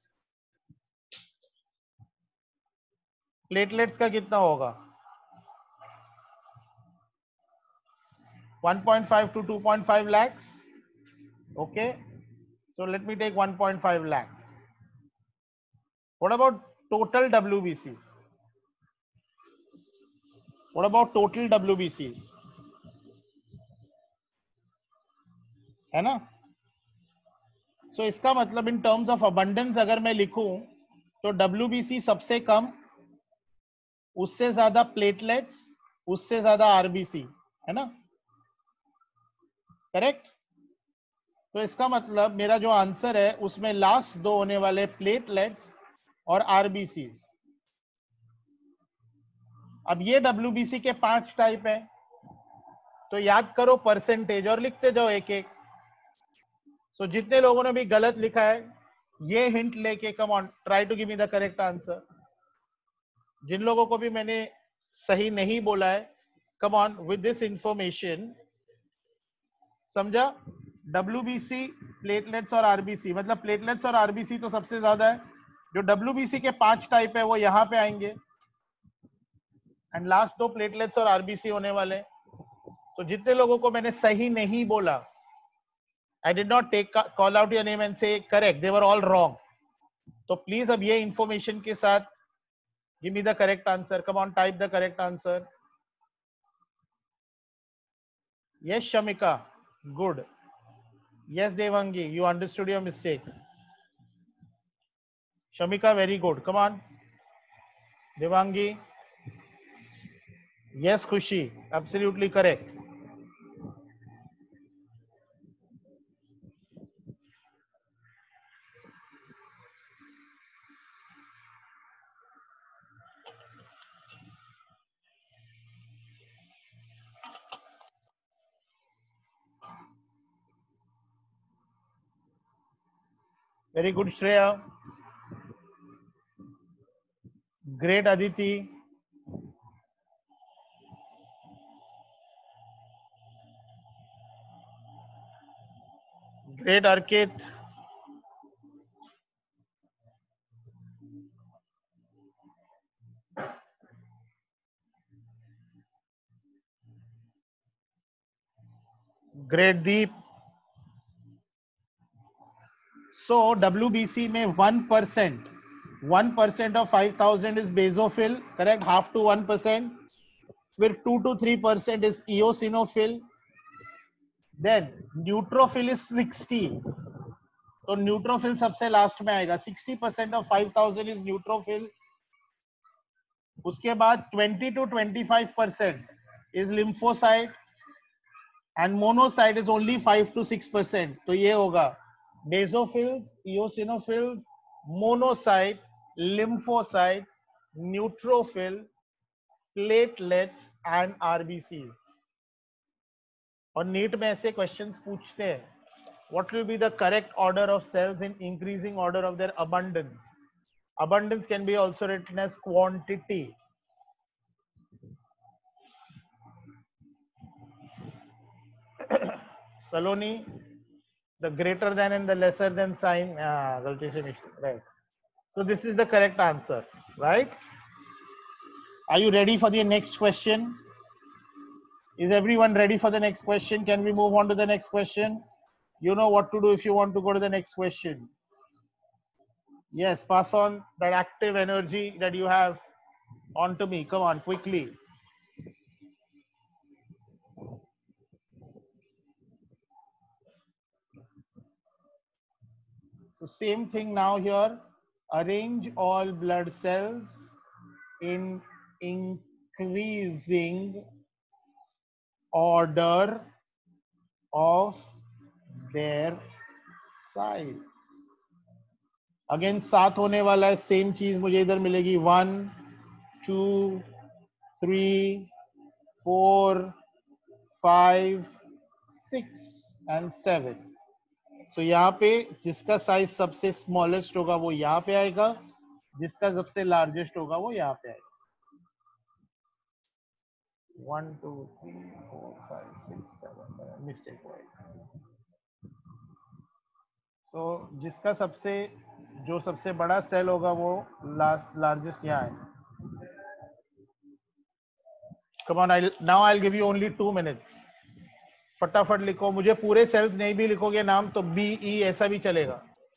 Platelets का कितना होगा? one point five to two point five lakhs. Okay. So let me take one point five lakh. What about total W B Cs? What about total W B Cs? है ना? So इसका मतलब in terms of abundance अगर मैं लिखूं तो W B C सबसे कम, उससे ज्यादा प्लेटलेट्स, उससे ज्यादा R B C, है ना? करेक्ट? तो इसका मतलब मेरा जो आंसर है उसमें लास्ट दो होने वाले प्लेटलेट्स और आरबीसी. अब ये डब्ल्यूबीसी के पांच टाइप है, तो याद करो परसेंटेज और लिखते जाओ एक एक. सो so, जितने लोगों ने भी गलत लिखा है ये हिंट लेके come on try to give me the correct answer. जिन लोगों को भी मैंने सही नहीं बोला है, come on with this information. समझा? डब्ल्यूबीसी, प्लेटलेट्स और आरबीसी, मतलब प्लेटलेट्स और आरबीसी तो सबसे ज्यादा है. जो डब्ल्यूबीसी के पांच टाइप है वो यहां पे आएंगे, एंड लास्ट दो प्लेटलेट्स और आरबीसी होने वाले. तो जितने लोगों को मैंने सही नहीं बोला, I did not take call out your name and say correct, they were all wrong. तो प्लीज अब ये इंफॉर्मेशन के साथ give me the correct answer. Come on, type the correct answer. Yes Shamika, good. Yes Devangi, you understood your mistake. Shamika, very good. Come on. Devangi. Yes, Khushi. Absolutely correct. Very good, Shreya. Great, Aditi. Great, Arkit. Great, Deep. So W B C में one percent, one percent of five thousand is basophil, correct? Half to one percent. फिर two to three percent is eosinophil. Then neutrophil is sixty. तो neutrophil सबसे last में आएगा. sixty percent of five thousand is neutrophil. उसके बाद twenty to twenty-five percent is lymphocyte and monocyte is only five to six percent. तो ये होगा basophils, eosinophils, monocyte, lymphocyte, neutrophil, platelets and R B Cs. और NEET में ऐसे questions पूछते हैं. What will be the correct order of cells in increasing order of their abundance? Abundance can be also written as quantity. Saloni, the greater than and the lesser than sign. Ah, right. So this is the correct answer, right? Are you ready for the next question? Is everyone ready for the next question? Can we move on to the next question? You know what to do if you want to go to the next question. Yes, pass on that active energy that you have onto me. Come on, quickly. So same thing now here. Arrange all blood cells in increasing order of their size. Again सात होने वाला है. Same चीज मुझे इधर मिलेगी. One two three four five six and seven. So यहाँ पे जिसका साइज सबसे स्मॉलेस्ट होगा वो यहाँ पे आएगा, जिसका सबसे लार्जेस्ट होगा वो यहाँ पे आएगा. One two three four five six seven. Mistake होएगा. तो जिसका सबसे जो सबसे बड़ा सेल होगा वो लास्ट लार्जेस्ट यहाँ है. Come on, I'll, now I'll give you only two minutes. फटाफट लिखो. मुझे पूरे सेल्स नहीं भी लिखोगे नाम तो बी ई ऐसा भी चलेगा.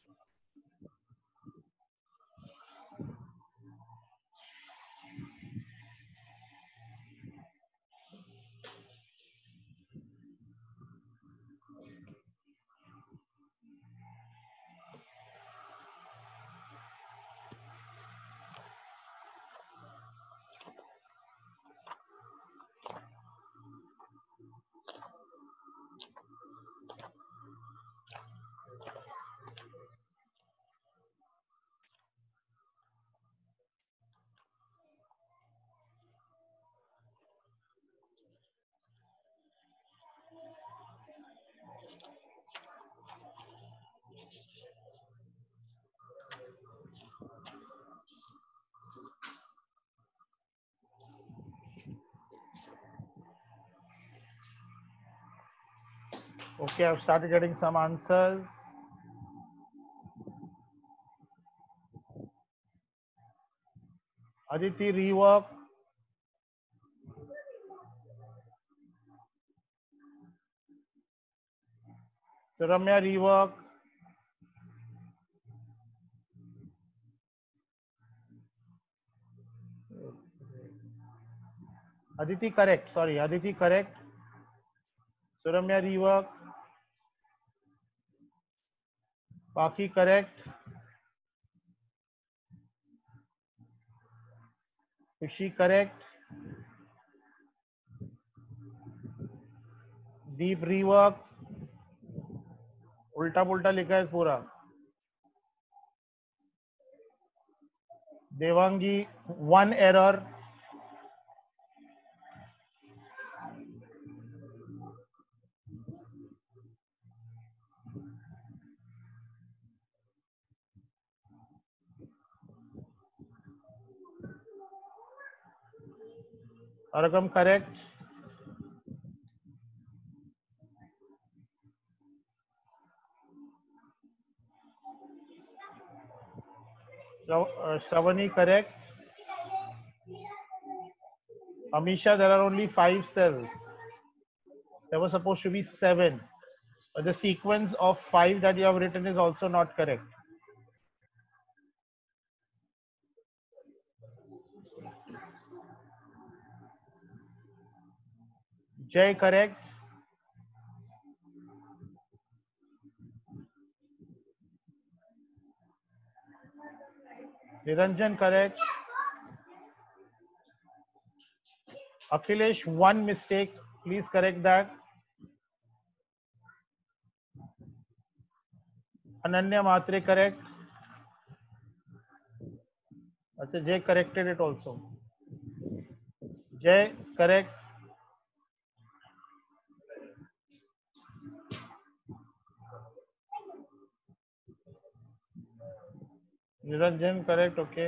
Okay, I've started getting some answers. Aditi, rework. So Ramya, rework. Aditi, correct. Sorry, Aditi, correct. So Ramya, rework. Paki, correct. Kushi, correct. Deep, rework. उल्टा पुल्टा लिखा है पूरा. Devangi, one error. Aragam, correct. Uh, Shravani, correct. Amisha, there are only five cells. There was supposed to be seven. But the sequence of five that you have written is also not correct. Jay, correct. Niranjan, correct. Akhilesh, one mistake. Please correct that. Ananya Matre, correct. Achha, Jay corrected it also. Jay, correct. Niranjan, correct. Okay.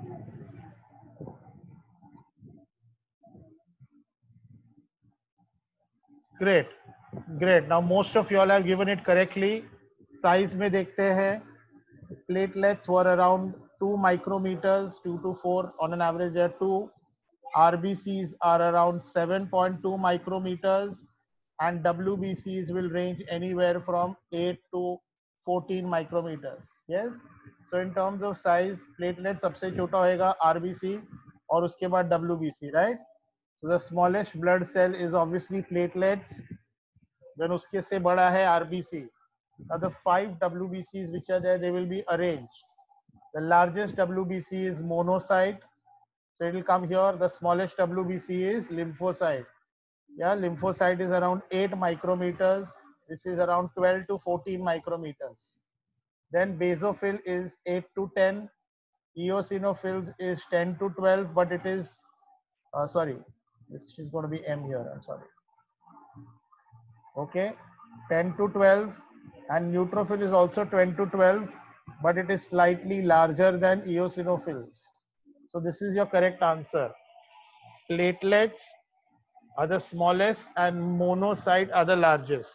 Great. Great. Now most of you all have given it correctly. Size में देखते हैं. Platelets were around two micrometers, two to four on an average. There two. R B Cs are around seven point two micrometers, and W B Cs will range anywhere from eight to fourteen micrometers. Yes. So in terms of size, platelet सबसे छोटा होएगा R B C और उसके बाद W B C, right? So the smallest blood cell is obviously platelets. Then उसके से बड़ा है R B C. Now the five W B Cs which are there, they will be arranged. The largest W B C is monocyte. So it will come here. The smallest W B C is lymphocyte. Yeah, lymphocyte is around eight micrometers. This is around twelve to fourteen micrometers. Then basophil is eight to ten. Eosinophils is ten to twelve, but it is, uh, sorry, this is going to be M here. I'm sorry. Okay, ten to twelve, and neutrophil is also ten to twelve, but it is slightly larger than eosinophils. So this is your correct answer. Platelets are the smallest and monocyte are the largest.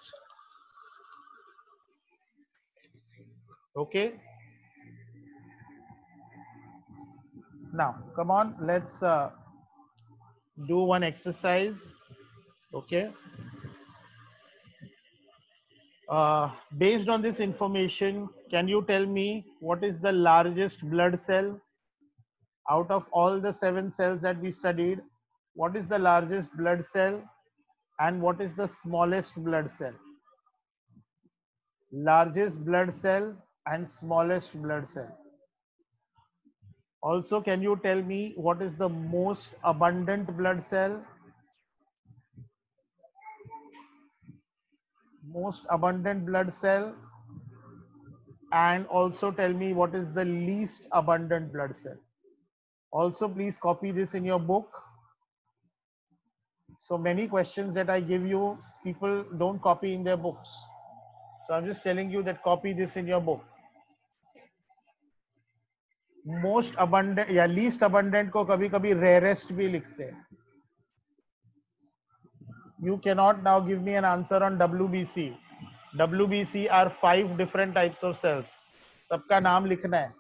Okay. Now, come on, let's uh, do one exercise. Okay. Uh, based on this information, can you tell me what is the largest blood cell out of all the seven cells that we studied? What is the largest blood cell and what is the smallest blood cell? Largest blood cell and smallest blood cell. Also, can you tell me what is the most abundant blood cell? Most abundant blood cell, and also tell me what is the least abundant blood cell. Also, please copy this in your book. So many questions that I give you, people don't copy in their books. So I'm just telling you that copy this in your book. Most abundant या least abundant को कभी कभी rarest भी लिखते हैं. You cannot now give me an answer on W B C. W B C are five different types of cells. सबका नाम लिखना है.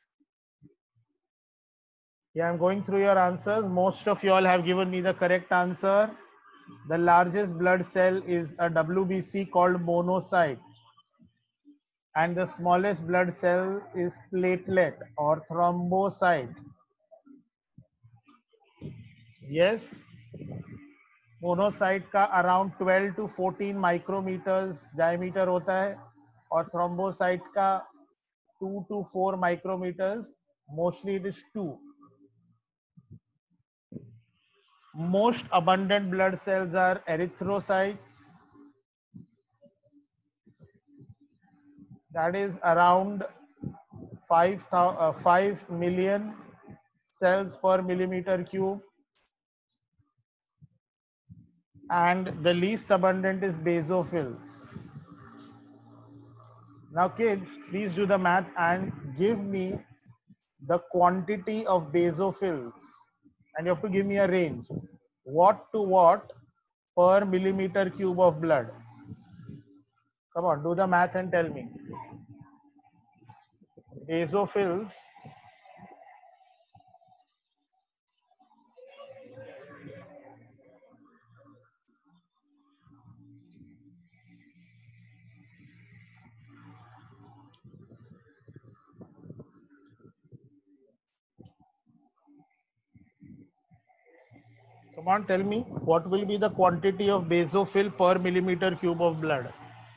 Yeah, I'm going through your answers. Most of you all have given me the correct answer. The largest blood cell is a W B C called monocyte. And the smallest blood cell is platelet or thrombocyte. Yes. Monocyte का around twelve to fourteen micrometers diameter होता है और thrombocyte का two to four micrometers. Mostly it is two. Most abundant blood cells are erythrocytes. That is around five, uh, five million cells per millimeter cube. And the least abundant is basophils. Now kids, please do the math and give me the quantity of basophils. And you have to give me a range. Watt to watt per millimeter cube of blood. Come on, do the math and tell me. Basophils Come on, tell me, what will be the quantity of basophil per millimeter cube of blood?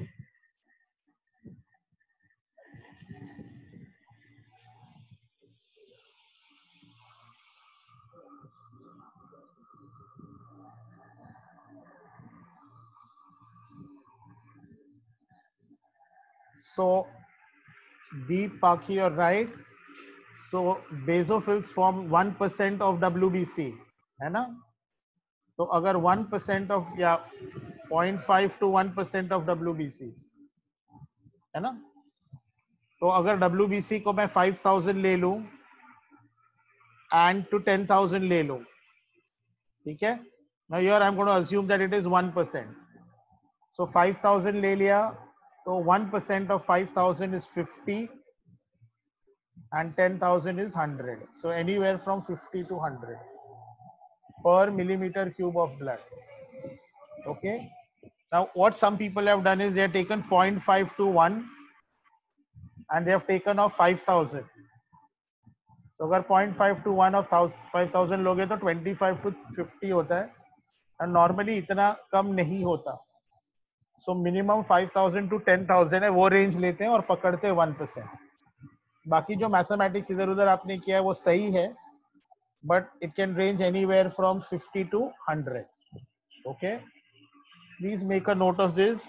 So, Deep Paki, you're right. So, basophils form one percent of W B C, है ना? तो अगर one percent of या zero point five to one percent of W B C, है ना? तो अगर W B C को मैं five thousand ले लूं and to ten thousand ले लूं, ठीक है? Now here I'm going to assume that it is one percent. So five thousand ले लिया, तो one percent of five thousand is fifty and ten thousand is one hundred. So anywhere from fifty to one hundred per millimeter cube of blood. Okay. Now what some people have done is they have taken zero point five to one and they have taken off five thousand. So अगर zero point five to one of five thousand लोगे तो twenty-five to fifty होता है, and normally इतना कम नहीं होता. So minimum five thousand to ten thousand है, वो रेंज लेते हैं और पकड़ते हैं one percent. बाकी जो मैथमेटिक्स इधर उधर आपने किया है वो सही है, but it can range anywhere from fifty to one hundred. Okay, please make a note of this.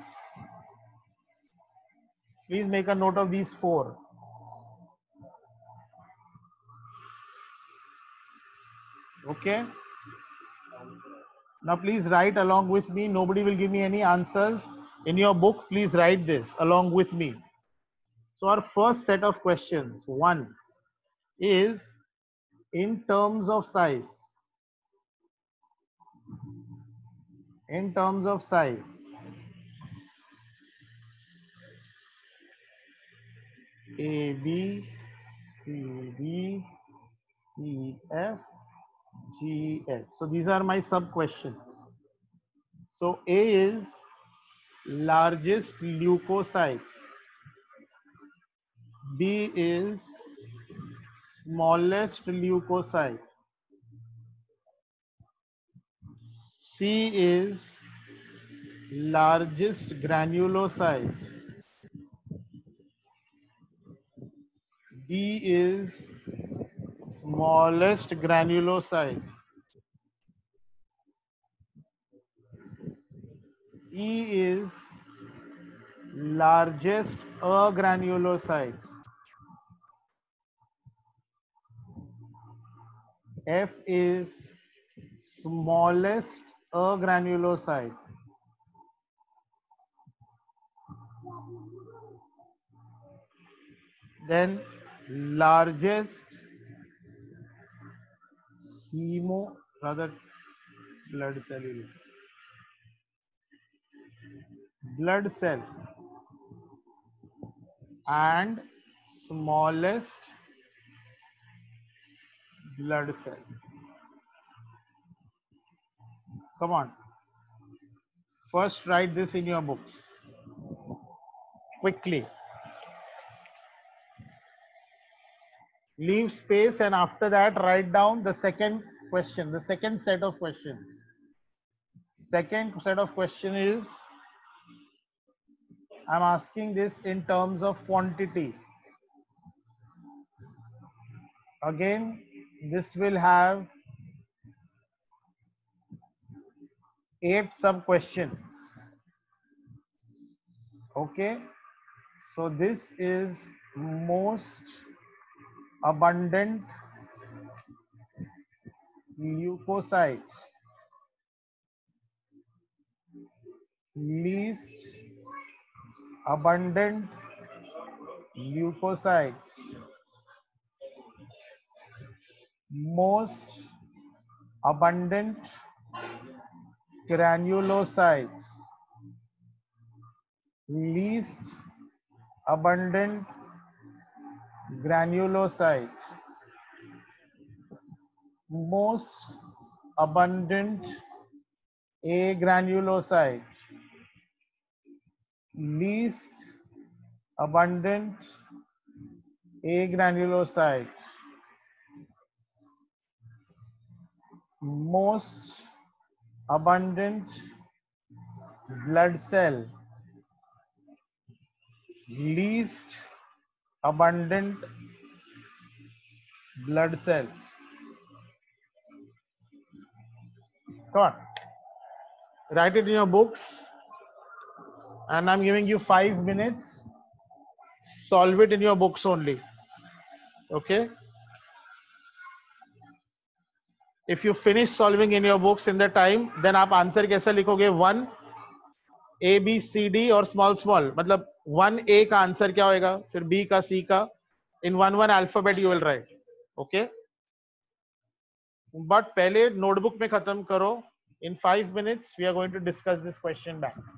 Please make a note of these four. Okay, now please write along with me. Nobody will give me any answers in your book. Please write this along with me. So our first set of questions, one is in terms of size. In terms of size, A, B, C, D, E, F, G, H. So these are my sub questions. So A is largest leukocyte. B is smallest leukocyte. C is largest granulocyte. D is smallest granulocyte. E is largest agranulocyte. F is smallest agranulocyte. Then largest hemo, rather blood cell, blood cell, and smallest blood cell. Come on. First write this in your books. Quickly. Leave space and after that write down the second question, the second set of questions. Second set of question is, I'm asking this in terms of quantity. Again, this will have eight sub questions. Okay, so this is most abundant leukocyte, least abundant leukocyte, most abundant granulocyte, least abundant granulocyte, most abundant agranulocyte, least abundant agranulocyte, most abundant blood cell, least abundant blood cell. Come on, write it in your books, and I'm giving you five minutes. Solve it in your books only. Okay? If you finish solving in your books in the time, then आप answer कैसे लिखोगे? One A B C D और small small, मतलब one A का answer क्या होएगा, फिर B का, सी का, in one one alphabet you will write. Okay, but पहले नोटबुक में खत्म करो. In five minutes we are going to discuss this question back.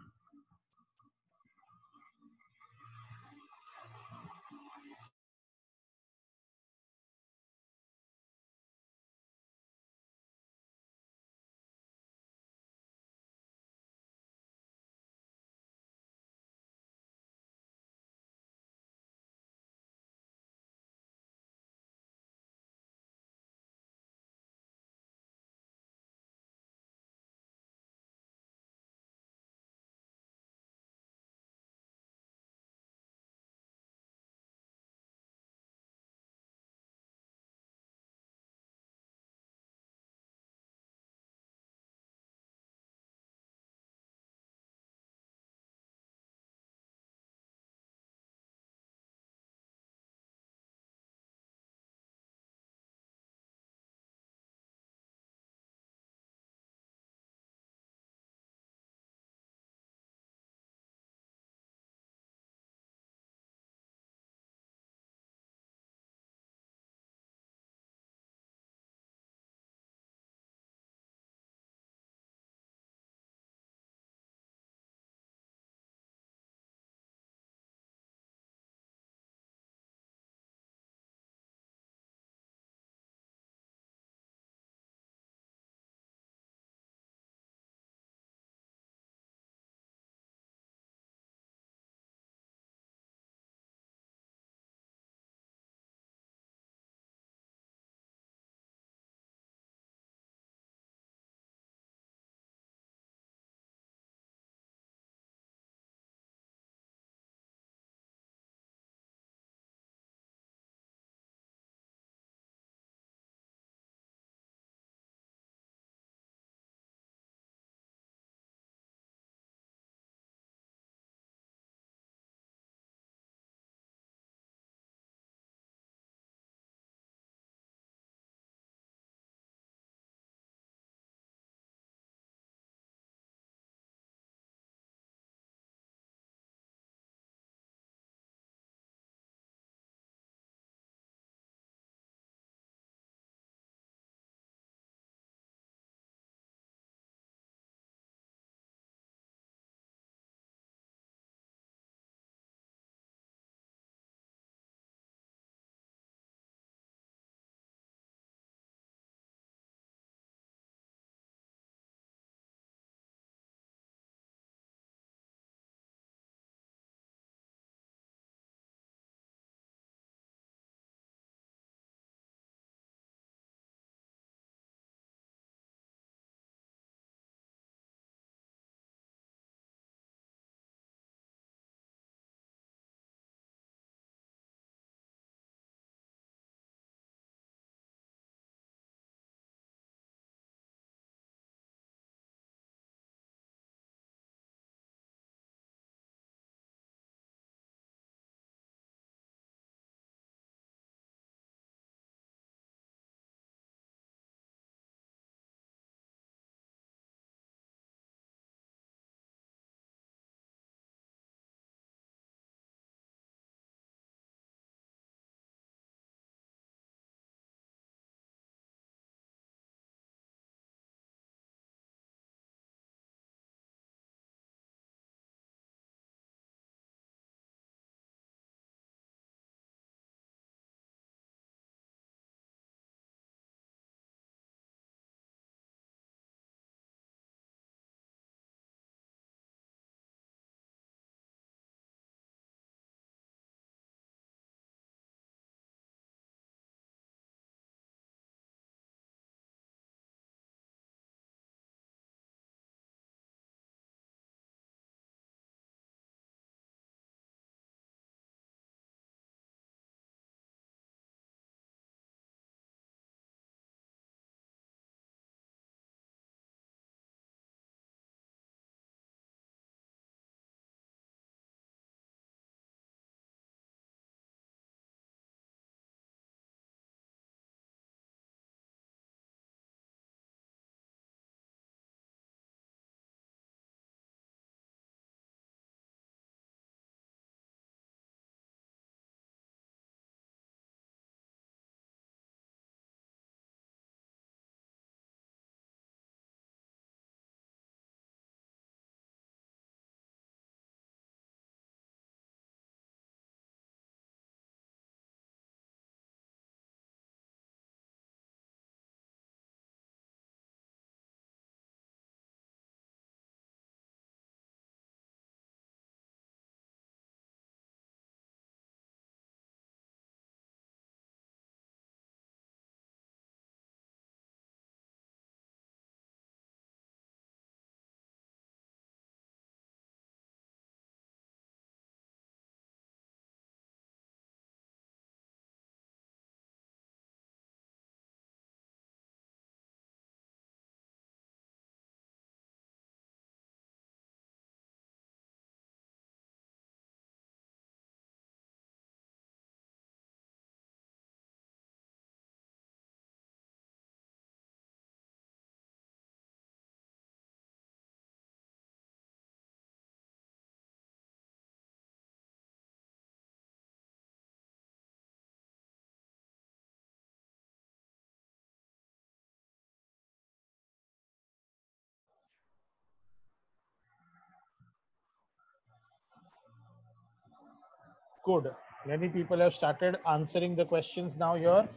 Good. Many people have started answering the questions now here.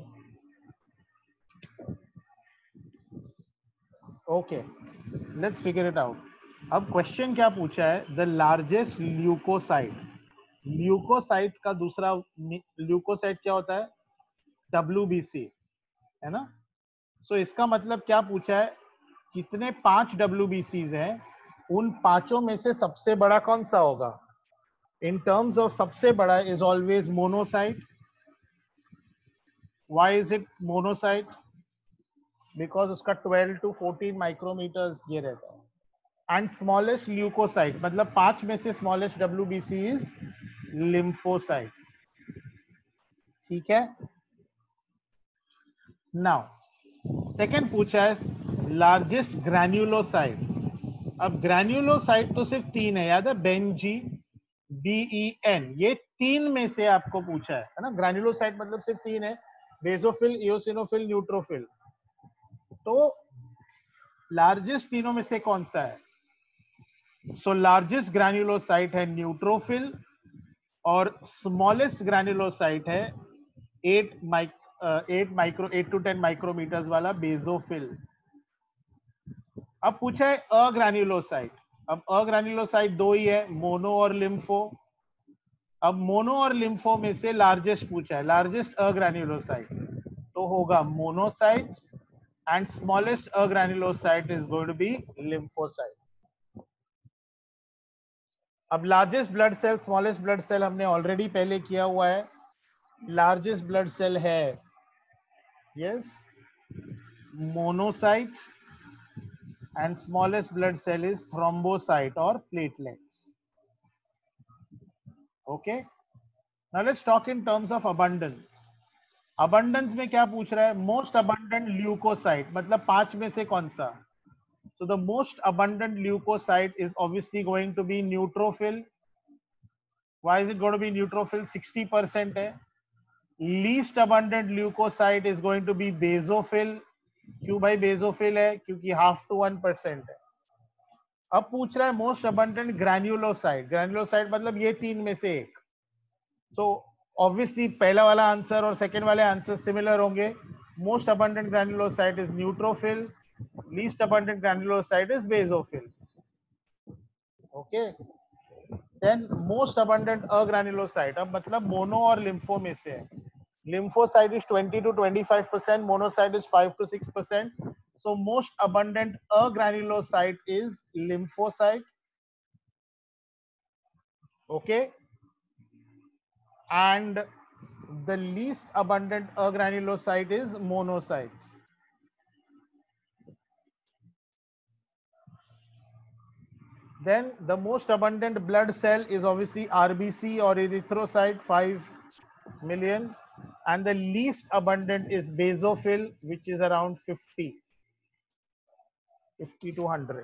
Okay, let's figure it out. अब question क्या पूछा है? The largest leucocyte. Leucocyte का दूसरा leucocyte क्या होता है? W B C, है ना? सो so, इसका मतलब क्या पूछा है? कितने पांच डब्ल्यू बी सीज हैं, उन पांचों में से सबसे बड़ा कौन सा होगा? इन टर्म्स ऑफ सबसे बड़ा is always monocyte. Why is it monocyte? Because उसका ट्वेल्व टू फोर्टीन माइक्रोमीटर्स ये रहता है. एंड स्मॉलेस्ट ल्यूकोसाइट मतलब पांच में से स्मॉलेस्ट डब्ल्यूबीसी इज लिम्फोसाइट. ठीक है. नाउ सेकंड पूछा है लार्जेस्ट ग्रैन्युलोसाइट. अब ग्रैन्युलोसाइट तो सिर्फ तीन है, याद है? बेंजी, बीई एन, ये तीन में से आपको पूछा है, है ना? ग्रैन्युलोसाइट मतलब सिर्फ तीन है, बेसोफिल, इओसिनोफिल, न्यूट्रोफिल. तो लार्जेस्ट तीनों में से कौन सा है? सो लार्जेस्ट ग्रैन्युलोसाइट है न्यूट्रोफिल और स्मॉलेस्ट ग्रैन्युलोसाइट है eight mic eight micro eight to ten micrometers वाला बेसोफिल. अब पूछा है अग्रैन्युलोसाइट. अब अग्रैन्युलोसाइट दो ही है, मोनो और लिम्फो. अब मोनो और लिम्फो में से लार्जेस्ट पूछा है, लार्जेस्ट अग्रैन्युलोसाइट तो होगा monocyte and smallest agranulocyte is going to be lymphocyte. अब largest blood cell smallest blood cell हमने ऑलरेडी पहले किया हुआ है. लार्जेस्ट ब्लड सेल है yes monocyte and smallest blood cell is thrombocyte or platelets. Okay, now let's talk in terms of abundance. abundance में क्या पूछ रहा है? most abundant leukocyte मतलब पांच में से कौन सा? so the most abundant leukocyte is obviously going to be neutrophil. why is it going to be neutrophil? sixty percent है. least abundant leukocyte is going to be basophil. क्यों भाई basophil है? क्योंकि हाफ टू वन परसेंट है. अब पूछ रहा है मोस्ट अबंडेंट ग्रैन्युलोसाइट. ग्रैन्युलोसाइट मतलब ये तीन में से एक. सो ऑब्वियसली पहला वाला आंसर और सेकंड वाले आंसर सिमिलर होंगे. Most abundant granulocyte is neutrophil, least abundant granulocyte is basophil. Okay, then most abundant agranulocyte अब मतलब मोनो और लिम्फो में से है. lymphocyte is twenty to twenty-five percent, monocyte is five to six percent. So most abundant agranulocyte is lymphocyte. Okay, and the least abundant agranulocyte is monocyte. Then the most abundant blood cell is obviously R B C or erythrocyte, five million, and the least abundant is basophil, which is around fifty, fifty to one hundred.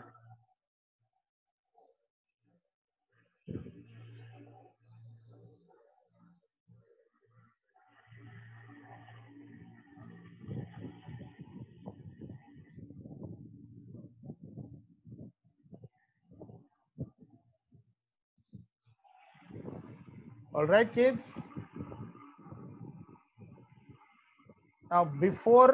All right, kids. Now before,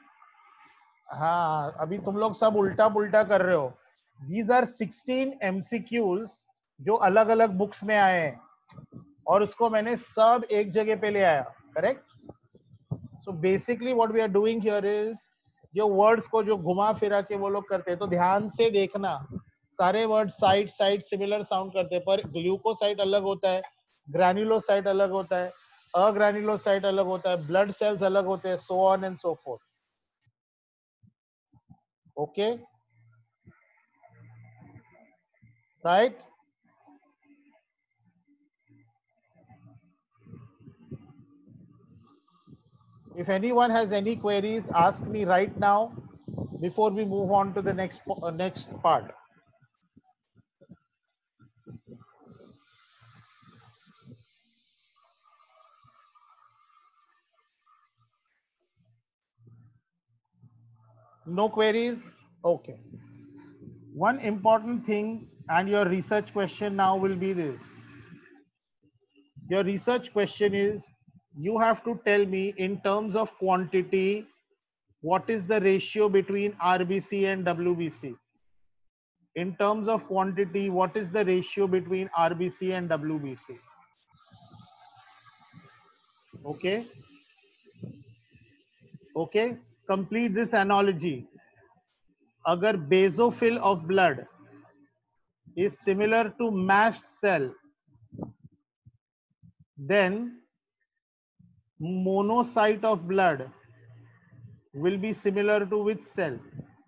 हाँ अभी तुम लोग सब उल्टा पुल्टा कर रहे हो. These are sixteen M C Qs जो अलग अलग बुक्स में आए हैं और उसको मैंने सब एक जगह पे ले आया. Correct. So basically what we are doing here is जो वर्ड्स को जो घुमा फिरा के वो लोग करते हैं, तो ध्यान से देखना. सारे word side side similar sound करते हैं, पर ग्लूकोसाइट अलग होता है, ग्रैन्युलोसाइट अलग होता है, अग्रैन्युलोसाइट अलग होता है, ब्लड सेल्स अलग होते हैं, so on and so forth. Okay, right. If anyone has any queries, ask me right now before we move on to the next uh, next part. No queries? Okay. One important thing and your research question now will be this. Your research question is, you have to tell me in terms of quantity, what is the ratio between R B C and W B C? In terms of quantity, what is the ratio between R B C and W B C? Okay. Okay. Complete this analogy. Agar basophil of blood is similar to mast cell, then monocyte of blood will be similar to which cell?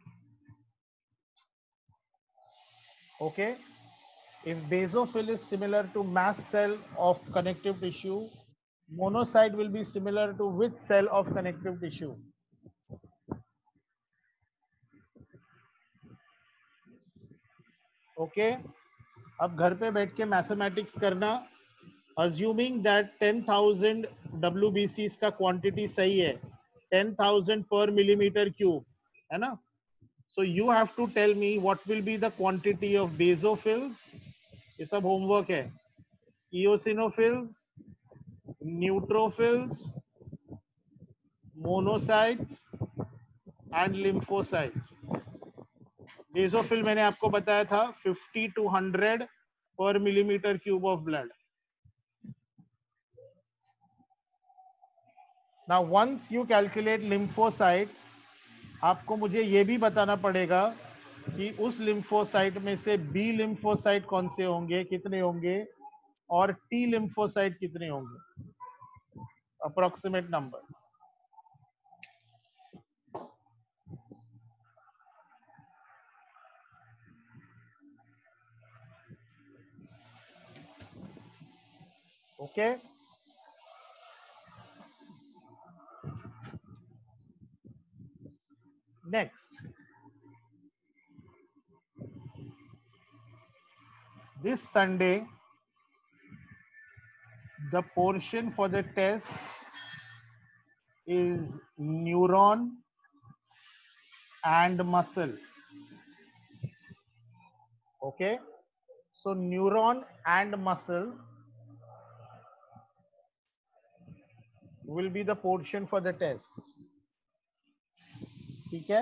Okay. If basophil is similar to mast cell of connective tissue, monocyte will be similar to which cell of connective tissue? Okay. अब घर पे बैठ के mathematics करना, assuming that ten thousand W B Cs का quantity सही है, ten thousand per millimeter cube, है ना? So you have to tell me what will be the quantity of basophils. ये सब होमवर्क है. Eosinophils, neutrophils, monocytes and lymphocytes. Basophil मैंने आपको बताया था fifty to one hundred per millimeter cube of blood. Now once you calculate lymphocyte, आपको मुझे ये भी बताना पड़ेगा कि उस lymphocyte में से B lymphocyte कौन से होंगे, कितने होंगे, और T lymphocyte कितने होंगे. Approximate numbers. Okay. Next, this Sunday, the portion for the test is neuron and muscle. Okay. So neuron and muscle will be the portion for the test. Okay.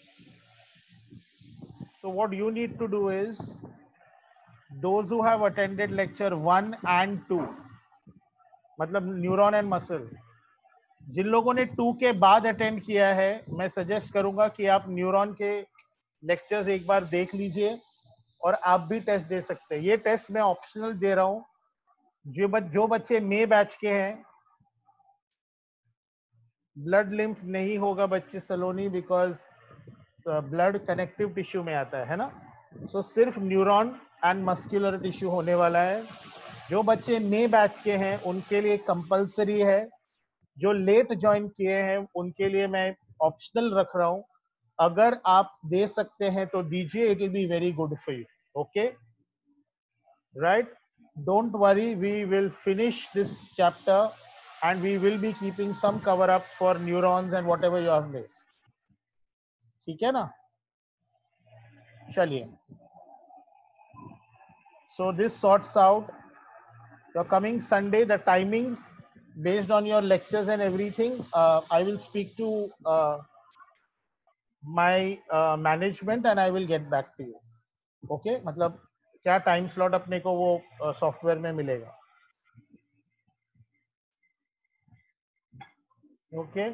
So what you need to do is, those who have attended lecture one and two, मतलब neuron and muscle, जिन लोगों ने to के बाद attend किया है, मैं suggest करूंगा कि आप न्यूरॉन के लेक्चर्स एक बार देख लीजिए और आप भी टेस्ट दे सकते हैं. ये टेस्ट मैं ऑप्शनल दे रहा हूं. जो बच, जो बच्चे मे बैच के हैं, ब्लड लिम्फ नहीं होगा बच्चे Saloni, because blood connective tissue में आता है ना. सो so, सिर्फ न्यूरॉन एंड मस्कुलर टिश्यू होने वाला है. जो बच्चे मे बैच के हैं उनके लिए कंपलसरी है. जो लेट ज्वाइन किए हैं उनके लिए मैं ऑप्शनल रख रहा हूं. अगर आप दे सकते हैं तो दीजिए, it will be very good for you. Okay, right. Don't worry, we will finish this chapter and we will be keeping some cover up for neurons and whatever you have missed. ठीक है ना? चलिए. So this sorts out your coming Sunday, the timings based on your lectures and everything. Uh, I will speak to uh, my uh, management and I will get back to you. Okay? मतलब क्या time slot अपने को वो software uh, में मिलेगा. Okay.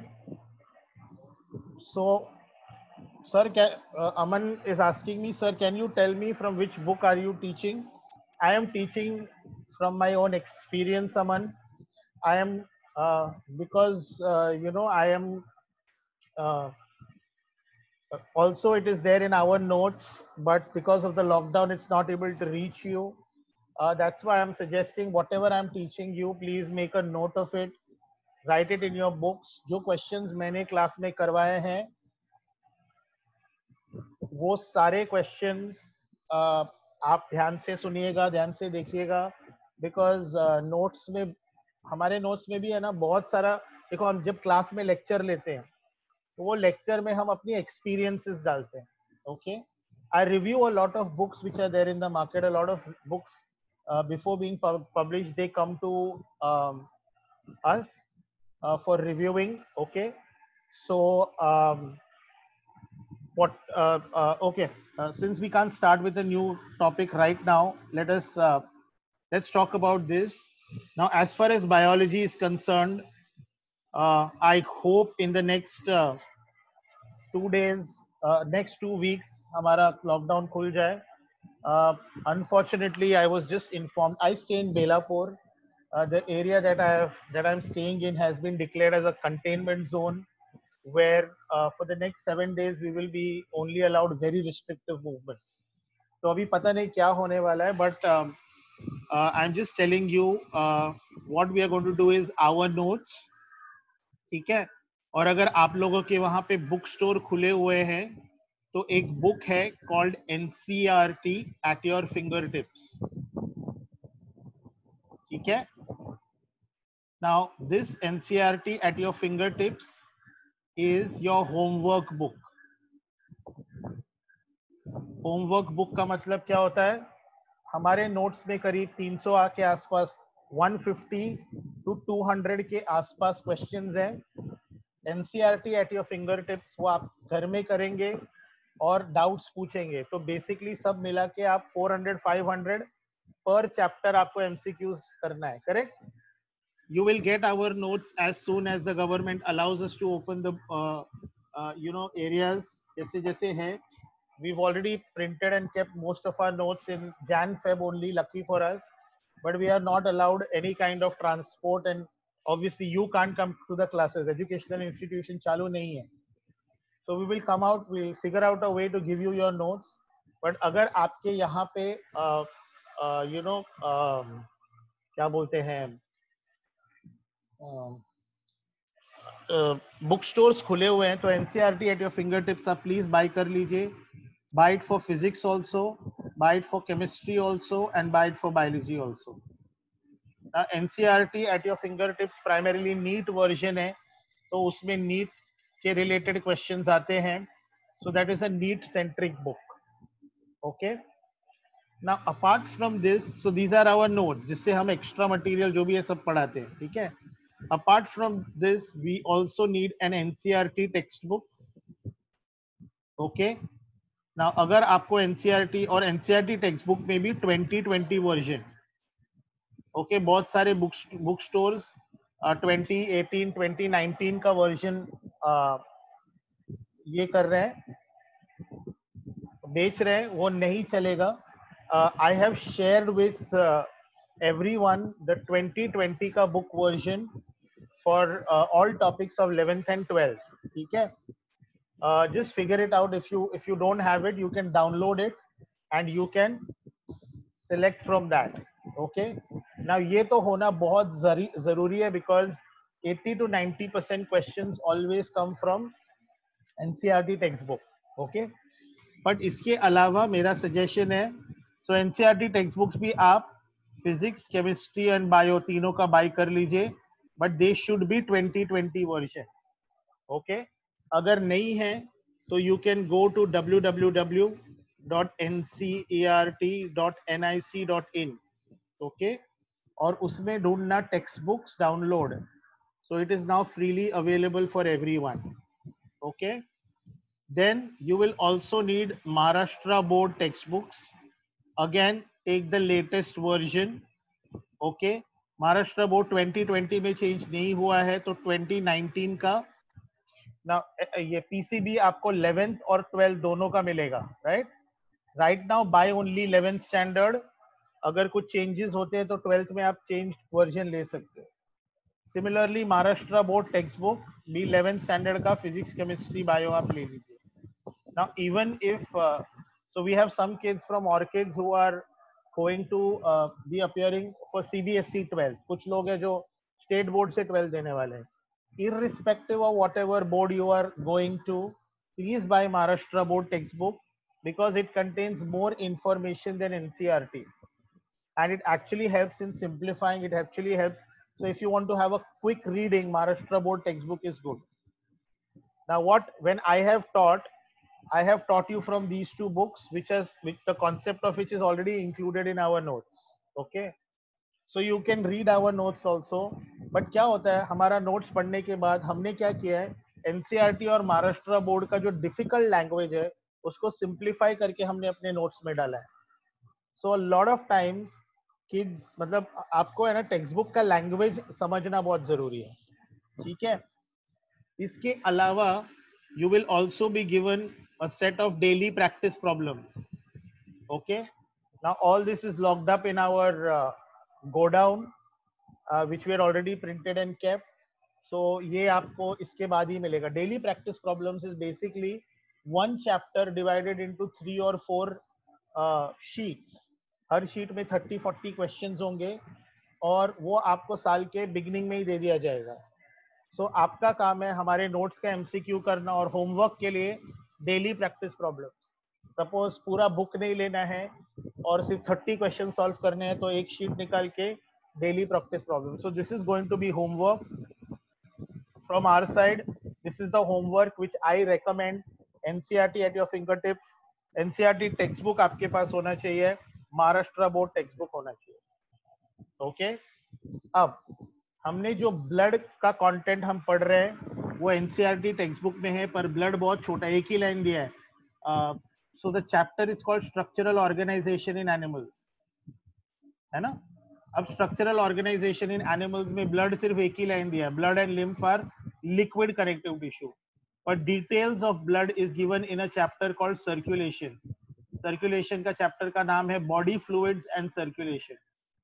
So sir, can, uh, Aman is asking me, sir, can you tell me from which book are you teaching? I am teaching from my own experience, Aman. I am, uh, because, uh, you know, I am, uh, also it is there in our notes, but because of the lockdown, it's not able to reach you. Uh, that's why I'm suggesting whatever I'm teaching you, please make a note of it. Write it in your books. जो questions मैंने class में करवाए हैं, वो सारे questions uh, आप ध्यान से सुनिएगा, ध्यान से देखिएगा, बिकॉज नोट्स uh, में, हमारे नोट्स में भी है ना बहुत सारा. देखो, हम जब क्लास में लेक्चर लेते हैं तो वो लेक्चर में हम अपनी एक्सपीरियंसेस डालते हैं. Okay, I review a lot of books which are there in the market, a lot of books uh, before being pub published, they come to um, us uh, for reviewing. Okay, so um, what? Uh, uh, okay, uh, since we can't start with a new topic right now, let us uh, let's talk about this now. As far as biology is concerned, uh, I hope in the next uh, two days, uh, next two weeks, हमारा lockdown खुल जाए. Uh, unfortunately, I was just informed. I stay in Belapur. Uh, the area that I have that I'm staying in has been declared as a containment zone, where uh, for the next seven days we will be only allowed very restrictive movements. तो अभी पता नहीं क्या होने वाला है, but um, uh, I'm just telling you uh, what we are going to do is our notes. ठीक है. और अगर आप लोगों के वहां पे बुक स्टोर खुले हुए हैं तो एक बुक है called NCERT at your finger tips. ठीक है. Now this NCERT at your finger tips is your homework book. Homework book का मतलब क्या होता है? हमारे नोट्स में करीब तीन सौ के आसपास एक सौ पचास टू दो सौ के आसपास क्वेश्चंस हैं. NCERT at your finger tips वो आप घर में करेंगे और डाउट्स पूछेंगे. तो बेसिकली सब मिला के आप चार सौ पाँच सौ पर चैप्टर आपको एमसीक्यूज करना है. Correct. You will get our notes as soon as the government allows us to open the uh, uh, you know areas. जैसे जैसे हैं. We've already printed and kept most of our notes in Jan Feb only, lucky for us, but we are not allowed any kind of transport, and obviously you can't come to the classes. Educational institution चालू नहीं है. So we will come out, we'll figure out a way to give you your notes. But अगर आपके यहाँ पे uh, uh, you know um, क्या बोलते हैं बुक स्टोर्स खुले हुए हैं तो NCERT at your finger tips आप प्लीज बाय कर लीजिए. Buy it for physics also, buy it for chemistry also, and buy it for biology also. Now, N C E R T at your fingertips primarily NEET version है, तो उसमें NEET के related questions आते हैं. So that is a NEET centric book. Okay. Now apart from this, so these are our notes जिससे हम extra material जो भी है सब पढ़ाते हैं. ठीक है. Apart from this, we also need an N C E R T textbook. Okay. Now, अगर आपको एनसीईआरटी और एनसीईआरटी टेक्स्ट बुक में भी ट्वेंटी ट्वेंटी वर्जन, ओके, बहुत सारे book book stores twenty eighteen twenty nineteen का वर्जन ये कर रहे हैं, बेच रहे हैं, वो नहीं चलेगा. I have shared with everyone the twenty twenty का book version for all topics of eleventh and twelfth. ठीक है. Uh, just figure it out. If you if you don't have it, you can download it and you can select from that. Okay. Now ये तो होना बहुत जरूरी है because eighty to ninety percent questions always come from N C E R T textbook. Okay. But इसके अलावा मेरा suggestion है, so N C E R T textbooks भी आप physics, chemistry and bio तीनों का buy कर लीजिए, but they should be twenty twenty version. Okay. अगर नहीं है तो you can go to W W W dot N C E R T dot N I C dot in. Okay. और उसमें ढूंढना textbooks download. So it is now freely available for everyone. Okay. Then you will also need Maharashtra board textbooks. Again take the latest version. Okay. Maharashtra board twenty twenty में change नहीं हुआ है तो twenty nineteen का. Now, ये PCB आपको eleventh और twelfth दोनों का मिलेगा. Right. Right now buy only eleventh standard. अगर कुछ चेंजेस होते हैं तो ट्वेल्थ में आप चेंज वर्जन ले सकते हो. Similarly Maharashtra board textbook भी इलेवेंथ स्टैंडर्ड का फिजिक्स केमिस्ट्री बायो आप ले लीजिए. Now even if so we have some kids from Orchids who are going to be appearing for CBSE twelfth. कुछ लोग हैं जो स्टेट बोर्ड से ट्वेल्थ देने वाले हैं. Irrespective of whatever board you are going to, please buy Maharashtra board textbook because it contains more information than N C E R T and it actually helps in simplifying. It actually helps. So if you want to have a quick reading, Maharashtra board textbook is good. Now what, when I have taught, I have taught you from these two books, which has, which the concept of which is already included in our notes. Okay, so you can read our notes also. But क्या होता है, हमारा notes पढ़ने के बाद हमने क्या किया है, एनसीईआरटी और महाराष्ट्र बोर्ड का जो डिफिकल्ट लैंग्वेज है उसको सिंप्लीफाई करके हमने अपने नोट्स में डाला है। So lot of times kids, मतलब आपको है ना टेक्स्ट बुक का लैंग्वेज समझना बहुत जरूरी है, ठीक है। इसके अलावा you will also be given a set of daily practice problems. Okay, now all this is locked up in our godown which we are already printed and kept. So ये आपको इसके बाद ही मिलेगा। Daily practice problems is basically one chapter divided into three or four sheets. हर sheet में thirty forty questions होंगे और वो आपको साल के बिगिनिंग में ही दे दिया जाएगा। सो so, आपका काम है हमारे नोट्स का एमसीक्यू करना और होमवर्क के लिए डेली प्रैक्टिस प्रॉब्लम्स। सपोज पूरा बुक नहीं लेना है और सिर्फ थर्टी क्वेश्चन सॉल्व करने हैं तो एक शीट निकाल के daily practice problem. So this is going to be homework from our side. This is the homework which I recommend. N C E R T at your fingertips. N C E R T textbook आपके पास होना चाहिए, Maharashtra board text होना चाहिए। Okay okay? अब हमने जो blood का content हम पढ़ रहे हैं वो एनसीईआरटी टेक्स्ट बुक में है, पर ब्लड बहुत छोटा, एक ही लाइन दिया है। So the chapter is called structural organisation in animals, है ना। अब स्ट्रक्चरल ऑर्गेनाइजेशन इन एनिमल्स में ब्लड सिर्फ एक ही लाइन दिया है, blood and lymph are liquid connective tissue, but details of blood is given in a chapter called circulation. Circulation का चैप्टर का नाम है body fluids and circulation,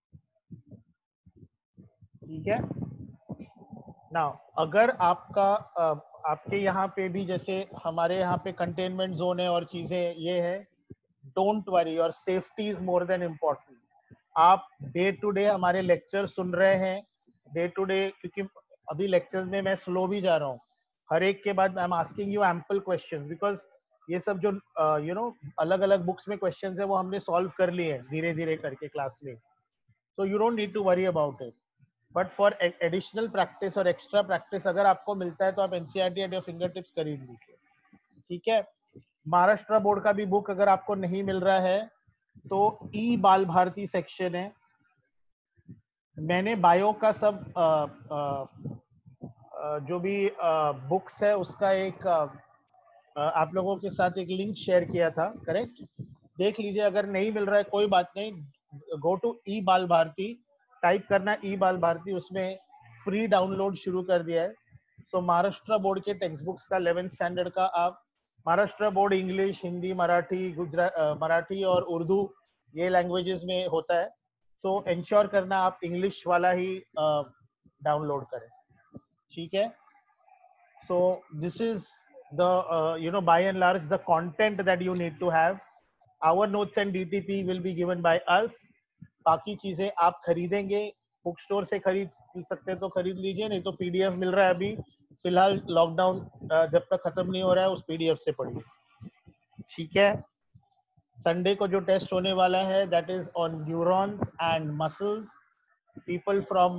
ठीक है। नाउ अगर आपका uh, आपके यहाँ पे भी जैसे हमारे यहाँ पे कंटेनमेंट जोन है और चीजें ये है, डोंट वरी, और safety is more than important. आप डे टू डे हमारे लेक्चर सुन रहे हैं, डे टू डे, क्योंकि अभी लेक्चर्स में मैं स्लो भी जा रहा हूँ, हर एक के बाद I am asking you ample questions, because ये सब जो यू नो अलग अलग बुक्स में क्वेश्चंस है वो हमने सॉल्व कर लिए हैं धीरे धीरे करके क्लास में। So you don't need to worry about it, but for additional practice और एक्स्ट्रा प्रैक्टिस अगर आपको मिलता है तो आप NCERT at your finger tips खरीद लीजिए, ठीक है। महाराष्ट्र बोर्ड का भी बुक अगर आपको नहीं मिल रहा है तो ई बाल भारती सेक्शन है, मैंने बायो का सब आ, आ, आ, जो भी बुक्स है उसका एक आ, आप लोगों के साथ एक लिंक शेयर किया था, करेक्ट, देख लीजिए। अगर नहीं मिल रहा है कोई बात नहीं, गो टू ई बाल भारती, टाइप करना ई बाल भारती, उसमें फ्री डाउनलोड शुरू कर दिया है। सो so, महाराष्ट्र बोर्ड के टेक्स्ट बुक्स का इलेवेंथ स्टैंडर्ड का आप, महाराष्ट्र बोर्ड इंग्लिश, हिंदी, मराठी, गुजरात, मराठी और उर्दू ये लैंग्वेजेस में होता है। सो so, इंश्योर करना आप इंग्लिश वाला ही डाउनलोड करें, ठीक है। So this is the uh, you know by and large the content that you need to have. Our notes and D T P will be given by us. बाकी चीजें आप खरीदेंगे, बुक स्टोर से खरीद सकते तो खरीद लीजिए, नहीं तो पीडीएफ मिल रहा है अभी फिलहाल, लॉकडाउन जब तक खत्म नहीं हो रहा है उस पीडीएफ से पढ़िए, ठीक है। संडे को जो टेस्ट होने वाला है that is on neurons and muscles. People from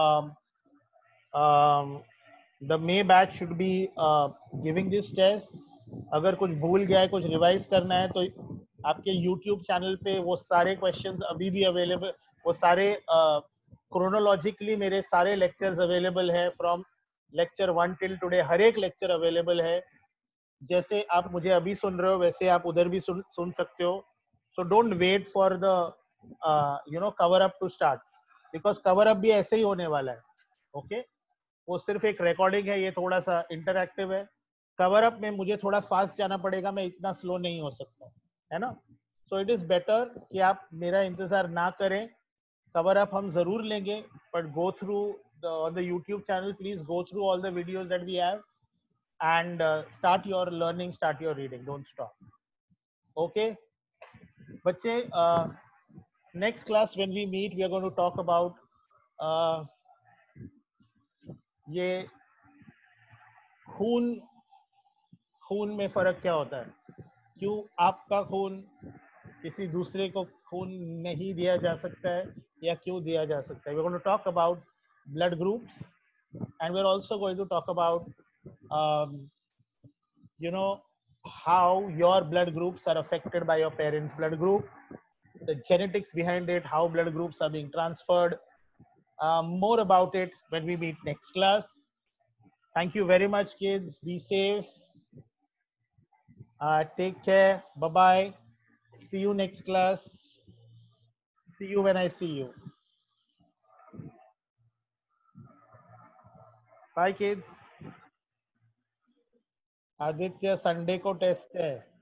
the May batch should be giving this test. अगर कुछ भूल गया है, कुछ रिवाइज करना है, तो आपके यूट्यूब चैनल पे वो सारे क्वेश्चंस अभी भी अवेलेबल, वो सारे क्रोनोलॉजिकली uh, मेरे सारे लेक्चर्स अवेलेबल है, from lecture one till today, हर एक लेक्चर अवेलेबल है। जैसे आप मुझे अभी सुन रहे हो वैसे आप उधर भी सुन सुन सकते हो। So don't wait for the you know cover up to start, because cover up भी ऐसे ही होने वाला है, ओके okay? वो सिर्फ एक रिकॉर्डिंग है, ये थोड़ा सा इंटरैक्टिव है। कवर अप में मुझे थोड़ा फास्ट जाना पड़ेगा, मैं इतना स्लो नहीं हो सकता, है ना। सो इट इज बेटर कि आप मेरा इंतजार ना करें, कवर अप हम जरूर लेंगे, but go through on the YouTube channel, please go through all the videos that we have and uh, start your learning, start your reading, don't stop, okay बच्चे। uh, next class when we meet we are going to talk about uh, ये खून, खून में फर्क क्या होता है, क्यों आपका खून किसी दूसरे को खून नहीं दिया जा सकता है या क्यों दिया जा सकता है। we are going to talk about blood groups and we are also going to talk about um, you know how your blood groups are affected by your parents blood group, the genetics behind it, how blood groups are being transferred. Uh, more about it when we meet next class. Thank you very much, kids. Be safe. Uh, take care. Bye-bye. See you next class. See you when I see you. Bye, kids. Aditya Sunday को test है.